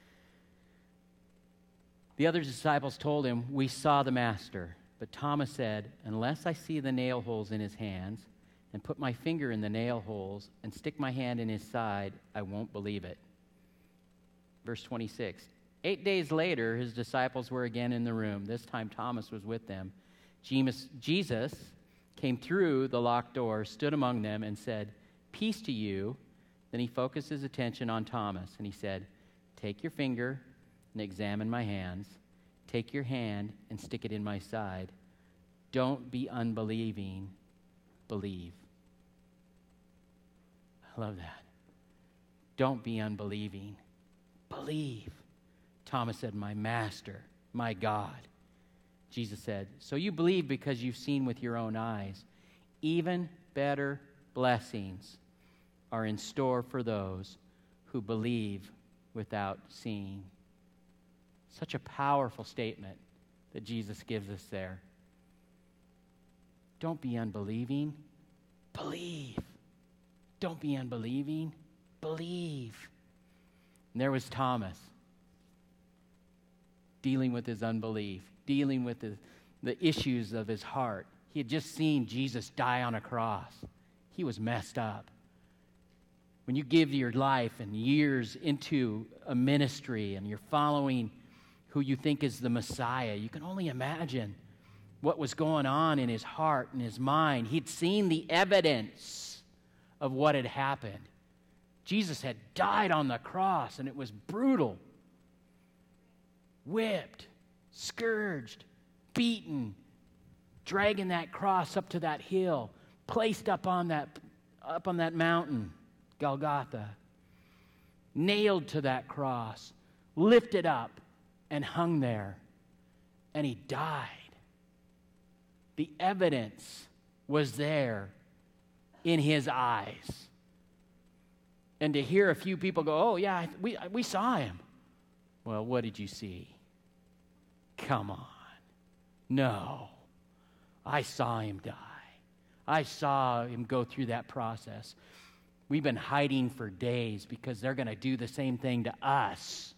The other disciples told him, we saw the Master. But Thomas said, unless I see the nail holes in his hands and put my finger in the nail holes and stick my hand in his side, I won't believe it. Verse twenty-six. Eight days later, his disciples were again in the room. This time Thomas was with them. Jesus came through the locked door, stood among them, and said, peace to you. Then he focused his attention on Thomas, and he said, take your finger and examine my hands. Take your hand and stick it in my side. Don't be unbelieving. Believe. I love that. Don't be unbelieving. Believe. Thomas said, my Master, my God. Jesus said, so you believe because you've seen with your own eyes. Even better blessings are in store for those who believe without seeing. Such a powerful statement that Jesus gives us there. Don't be unbelieving. Believe. Don't be unbelieving. Believe. And there was Thomas, dealing with his unbelief, dealing with the, the issues of his heart. He had just seen Jesus die on a cross. He was messed up. When you give your life and years into a ministry and you're following who you think is the Messiah, you can only imagine what was going on in his heart and his mind. He'd seen the evidence of what had happened. Jesus had died on the cross, and it was brutal. Whipped, scourged, beaten, dragging that cross up to that hill, placed up on that, up on that mountain, Golgotha, nailed to that cross, lifted up, and hung there. And he died. The evidence was there in his eyes. And to hear a few people go, oh, yeah, we, we saw him. Well, what did you see? Come on. No. I saw him die. I saw him go through that process. We've been hiding for days because they're going to do the same thing to us.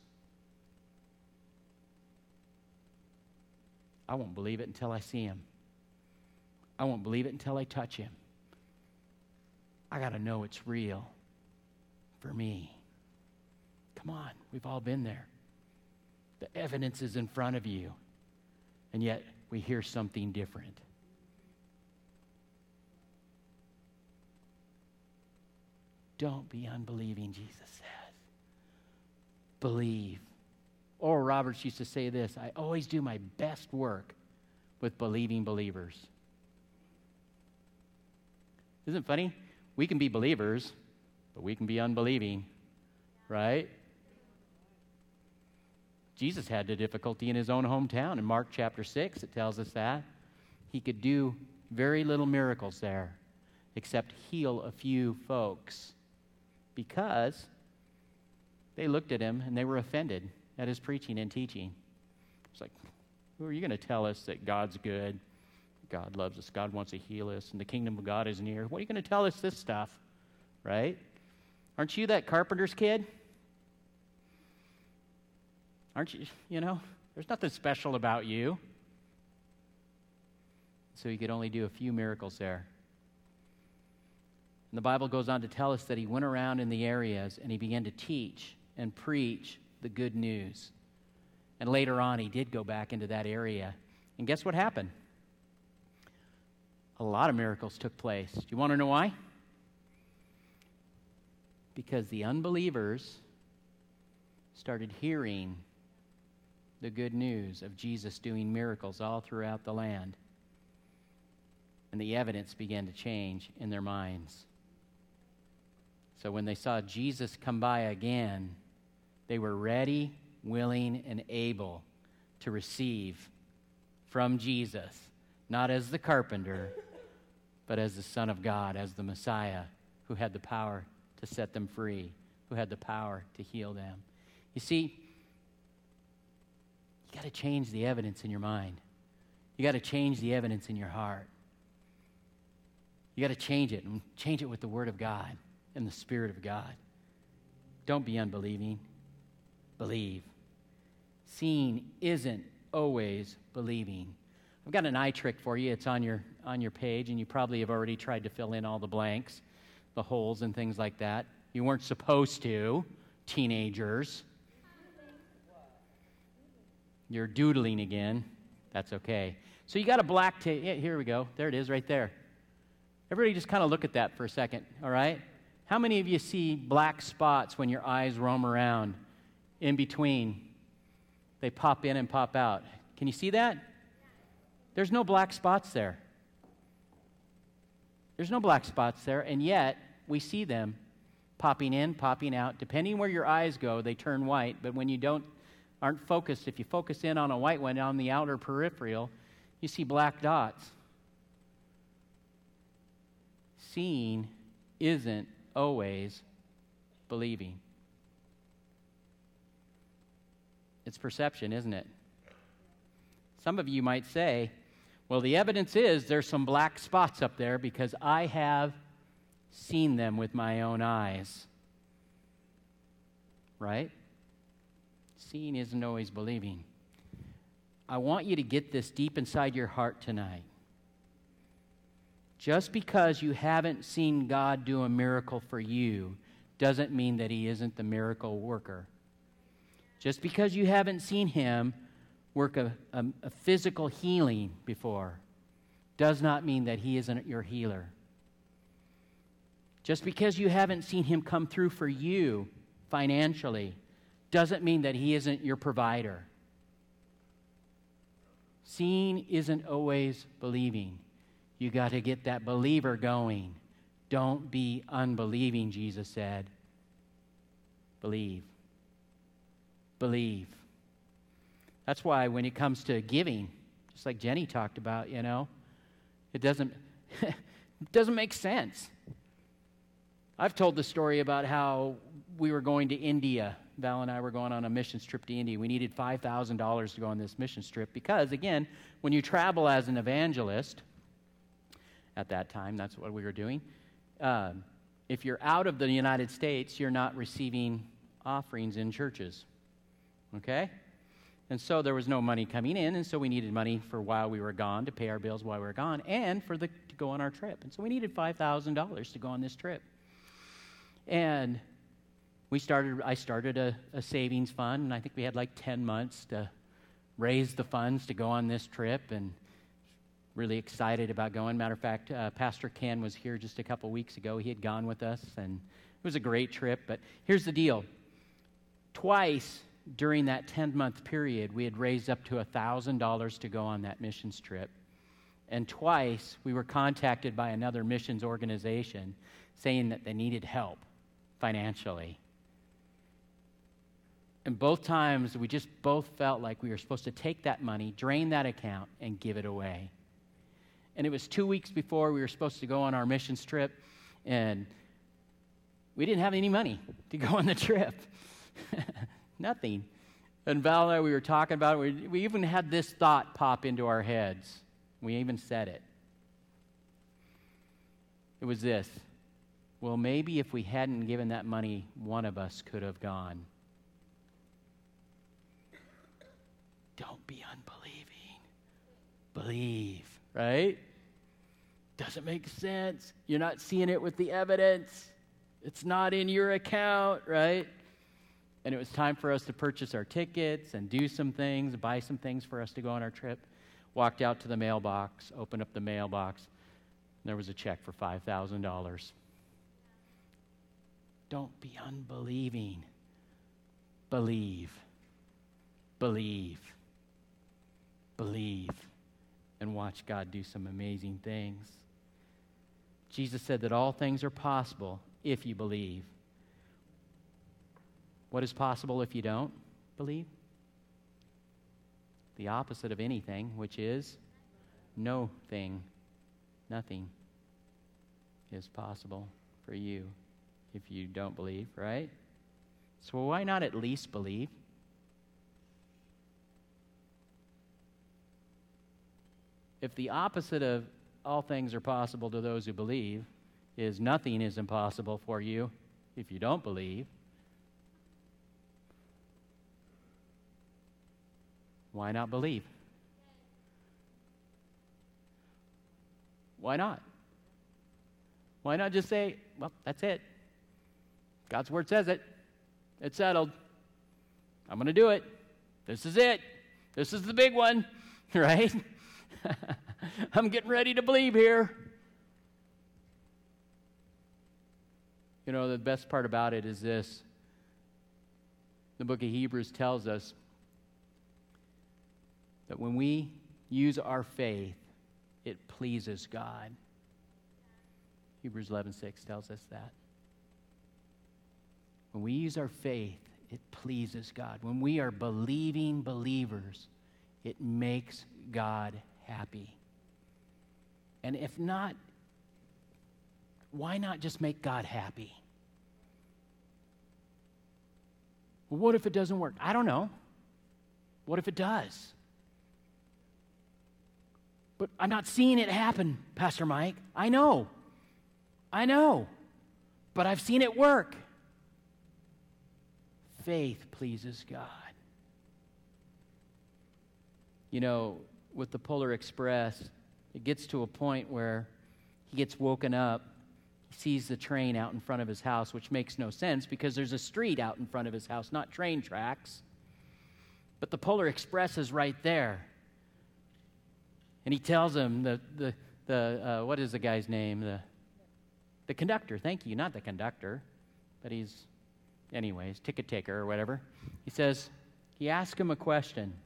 I won't believe it until I see him. I won't believe it until I touch him. I got to know it's real for me. Come on, we've all been there. The evidence is in front of you, and yet we hear something different. Don't be unbelieving, Jesus says. Believe. Oral Roberts used to say this, I always do my best work with believing believers. Isn't it funny? We can be believers, but we can be unbelieving, right? Jesus had the difficulty in his own hometown. In Mark chapter six, it tells us that. He could do very little miracles there, except heal a few folks, because they looked at him and they were offended at his preaching and teaching. It's like, who are you going to tell us that God's good? God loves us. God wants to heal us. And the kingdom of God is near. What are you going to tell us this stuff? Right? Aren't you that carpenter's kid? Aren't you, you know, there's nothing special about you. So he could only do a few miracles there. And the Bible goes on to tell us that he went around in the areas and he began to teach and preach the good news. And later on, he did go back into that area. And guess what happened? A lot of miracles took place. Do you want to know why? Because the unbelievers started hearing the good news of Jesus doing miracles all throughout the land. And the evidence began to change in their minds. So when they saw Jesus come by again, they were ready, willing, and able to receive from Jesus, not as the carpenter, but as the Son of God, as the Messiah, who had the power to set them free, who had the power to heal them. You see, you got to change the evidence in your mind. You got to change the evidence in your heart. You got to change it, and change it with the Word of God and the Spirit of God. Don't be unbelieving. Believe. Seeing isn't always believing. I've got an eye trick for you. It's on your on your page, and you probably have already tried to fill in all the blanks, the holes and things like that. You weren't supposed to, teenagers. You're doodling again. That's okay. So you got a black tape. Yeah, here we go. There it is right there. Everybody just kind of look at that for a second, all right? How many of you see black spots when your eyes roam around in between? They pop in and pop out. Can you see that? There's no black spots there. There's no black spots there, and yet we see them popping in, popping out. Depending where your eyes go, they turn white, but when you don't, aren't focused, if you focus in on a white one on the outer peripheral, you see black dots. Seeing isn't always believing. It's perception, isn't it? Some of you might say, well, the evidence is there's some black spots up there because I have seen them with my own eyes. Right? Seeing isn't always believing. I want you to get this deep inside your heart tonight. Just because you haven't seen God do a miracle for you doesn't mean that He isn't the miracle worker. Just because you haven't seen Him work a, a, a physical healing before does not mean that He isn't your healer. Just because you haven't seen Him come through for you financially doesn't mean that He isn't your provider. Seeing isn't always believing. You got to get that believer going. Don't be unbelieving, Jesus said. Believe. Believe. That's why when it comes to giving, just like Jenny talked about, you know, it doesn't, it doesn't make sense. I've told the story about how we were going to India. Val and I were going on a missions trip to India. We needed five thousand dollars to go on this missions trip because, again, when you travel as an evangelist, at that time, that's what we were doing, uh, if you're out of the United States, you're not receiving offerings in churches. Okay? And so there was no money coming in, and so we needed money for while we were gone, to pay our bills while we were gone, and for the to go on our trip. And so we needed five thousand dollars to go on this trip. And we started, I started a, a savings fund, and I think we had like ten months to raise the funds to go on this trip, and really excited about going. Matter of fact, uh, Pastor Ken was here just a couple weeks ago. He had gone with us, and it was a great trip. But here's the deal. Twice during that ten-month period, we had raised up to one thousand dollars to go on that missions trip. And twice, we were contacted by another missions organization saying that they needed help financially. And both times, we just both felt like we were supposed to take that money, drain that account, and give it away. And it was two weeks before we were supposed to go on our missions trip, and we didn't have any money to go on the trip. Nothing. And Val and I, we were talking about it. We, we even had this thought pop into our heads. We even said it. It was this. Well, maybe if we hadn't given that money, one of us could have gone. Don't be unbelieving. Believe, right? Doesn't make sense. You're not seeing it with the evidence. It's not in your account, right? And it was time for us to purchase our tickets and do some things, buy some things for us to go on our trip. Walked out to the mailbox, opened up the mailbox, and there was a check for five thousand dollars. Don't be unbelieving. Believe. Believe. Believe. And watch God do some amazing things. Jesus said that all things are possible if you believe. What is possible if you don't believe? The opposite of anything, which is no thing. Nothing is possible for you if you don't believe, right? So why not at least believe? If the opposite of all things are possible to those who believe is nothing is impossible for you if you don't believe, why not believe? Why not? Why not just say, well, that's it. God's word says it. It's settled. I'm going to do it. This is it. This is the big one, right? I'm getting ready to believe here. You know, the best part about it is this. The book of Hebrews tells us that when we use our faith, it pleases God. Hebrews eleven six tells us that. When we use our faith, it pleases God. When we are believing believers, it makes God happy. And if not, why not just make God happy? Well, what if it doesn't work? I don't know. What if it does? But I'm not seeing it happen, Pastor Mike. I know. I know. But I've seen it work. Faith pleases God. You know, with the Polar Express, it gets to a point where he gets woken up. He sees the train out in front of his house, which makes no sense because there's a street out in front of his house, not train tracks. But the Polar Express is right there. And he tells him, the, the, the uh, what is the guy's name? The, the conductor, thank you, not the conductor, but he's, anyways, ticket taker or whatever. He says, he asks him a question.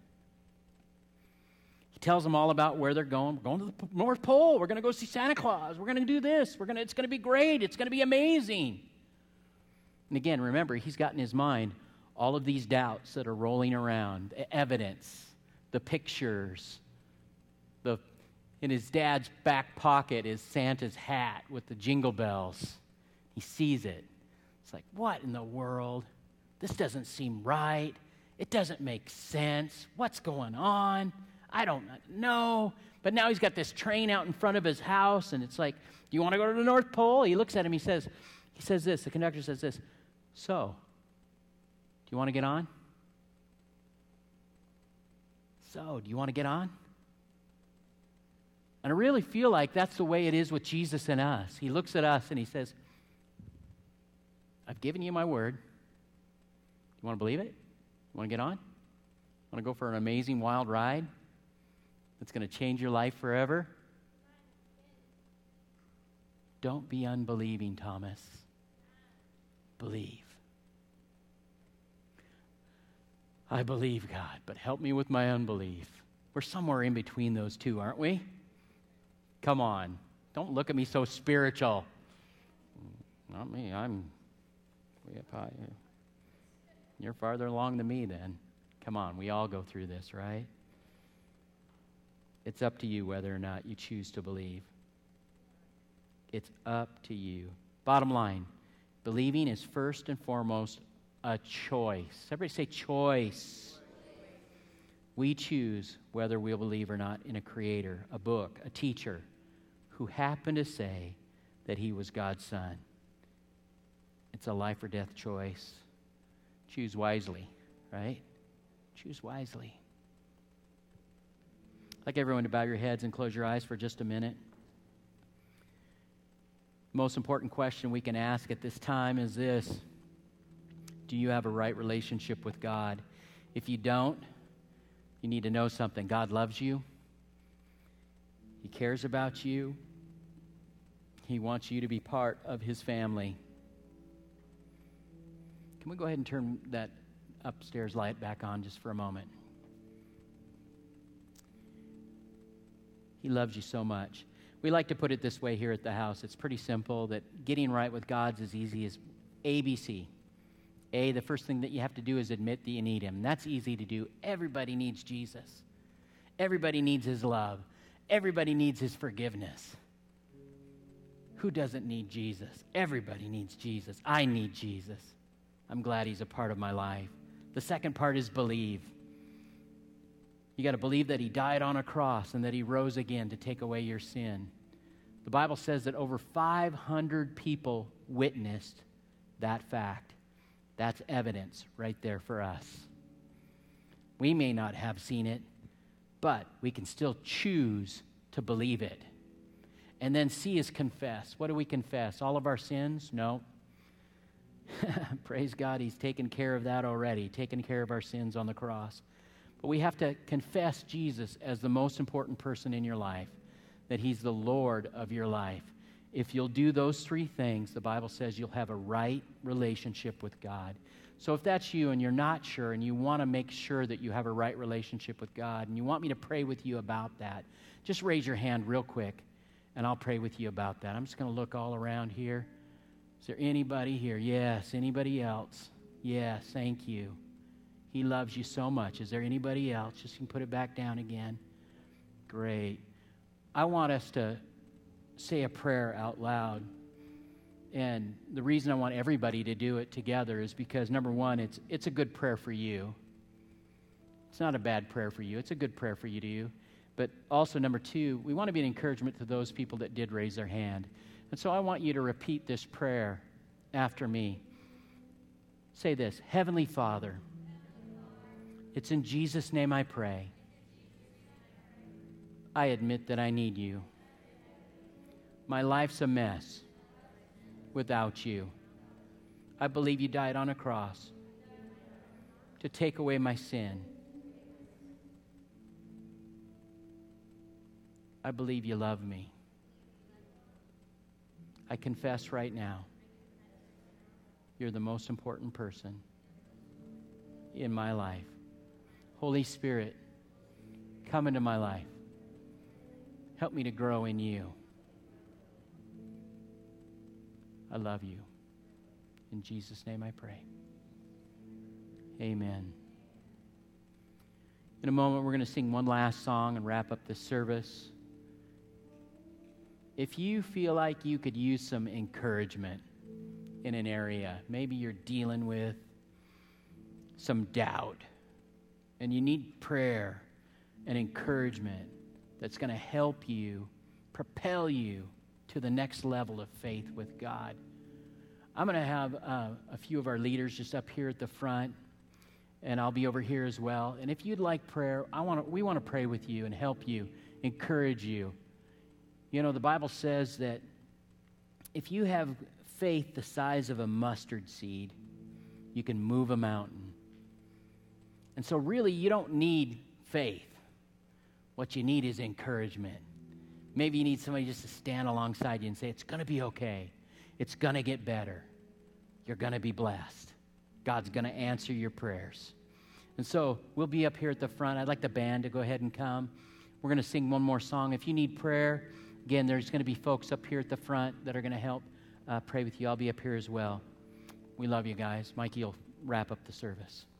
He tells them all about where they're going. We're going to the North Pole. We're going to go see Santa Claus. We're going to do this. We're going to, it's going to be great. It's going to be amazing. And again, remember, he's got in his mind all of these doubts that are rolling around, the evidence, the pictures. The, in his dad's back pocket is Santa's hat with the jingle bells. He sees it. It's like, what in the world? This doesn't seem right. It doesn't make sense. What's going on? I don't know. But now he's got this train out in front of his house, and it's like, do you want to go to the North Pole? He looks at him. He says, he says this. The conductor says this. So, do you want to get on? So, do you want to get on? And I really feel like that's the way it is with Jesus and us. He looks at us and he says, I've given you my word. You want to believe it? You want to get on? Want to go for an amazing wild ride that's going to change your life forever? Don't be unbelieving, Thomas. Believe. I believe, God, but help me with my unbelief. We're somewhere in between those two, aren't we? Come on. Don't look at me so spiritual. Not me. I'm way up high. You're farther along than me then. Come on. We all go through this, right? It's up to you whether or not you choose to believe. It's up to you. Bottom line, believing is first and foremost a choice. Everybody say choice. We choose whether we'll believe or not in a creator, a book, a teacher who happened to say that he was God's son. It's a life or death choice. Choose wisely, right? Choose wisely. I'd like everyone to bow your heads and close your eyes for just a minute. Most important question we can ask at this time is this: do you have a right relationship with God? If you don't, you need to know something. God loves you. He cares about you. He wants you to be part of his family. Can we go ahead and turn that upstairs light back on just for a moment? He loves you so much. We like to put it this way here at the house. It's pretty simple, that getting right with God's as easy as A B C. A, the first thing that you have to do is admit that you need him. That's easy to do. Everybody needs Jesus. Everybody needs his love. Everybody needs his forgiveness. Who doesn't need Jesus? Everybody needs Jesus. I need Jesus. I'm glad he's a part of my life. The second part is believe. You got to believe that he died on a cross and that he rose again to take away your sin. The Bible says that over five hundred people witnessed that fact. That's evidence right there for us. We may not have seen it, but we can still choose to believe it. And then C is confess. What do we confess? All of our sins? No. Praise God, he's taken care of that already, taken care of our sins on the cross. But we have to confess Jesus as the most important person in your life, that he's the Lord of your life. If you'll do those three things, the Bible says you'll have a right relationship with God. So if that's you and you're not sure and you want to make sure that you have a right relationship with God and you want me to pray with you about that, just raise your hand real quick and I'll pray with you about that. I'm just going to look all around here. Is there anybody here? Yes. Anybody else? Yes. Thank you. He loves you so much. Is there anybody else? Just you can put it back down again. Great. I want us to say a prayer out loud. And the reason I want everybody to do it together is because, number one, it's, it's a good prayer for you. It's not a bad prayer for you. It's a good prayer for you to you. But also, number two, we want to be an encouragement to those people that did raise their hand. And so I want you to repeat this prayer after me. Say this: Heavenly Father, it's in Jesus' name I pray. I admit that I need you. My life's a mess without you. I believe you died on a cross to take away my sin. I believe you love me. I confess right now, you're the most important person in my life. Holy Spirit, come into my life. Help me to grow in you. I love you. In Jesus' name I pray. Amen. In a moment, we're going to sing one last song and wrap up this service. If you feel like you could use some encouragement in an area, maybe you're dealing with some doubt, and you need prayer and encouragement that's going to help you, propel you to the next level of faith with God. I'm going to have uh, a few of our leaders just up here at the front, and I'll be over here as well. And if you'd like prayer, I want to, we want to pray with you and help you, encourage you. You know, the Bible says that if you have faith the size of a mustard seed, you can move a mountain. And so really, you don't need faith. What you need is encouragement. Maybe you need somebody just to stand alongside you and say, it's going to be okay. It's going to get better. You're going to be blessed. God's going to answer your prayers. And so we'll be up here at the front. I'd like the band to go ahead and come. We're going to sing one more song. If you need prayer, again, there's going to be folks up here at the front that are going to help uh, pray with you. I'll be up here as well. We love you guys. Mikey will wrap up the service.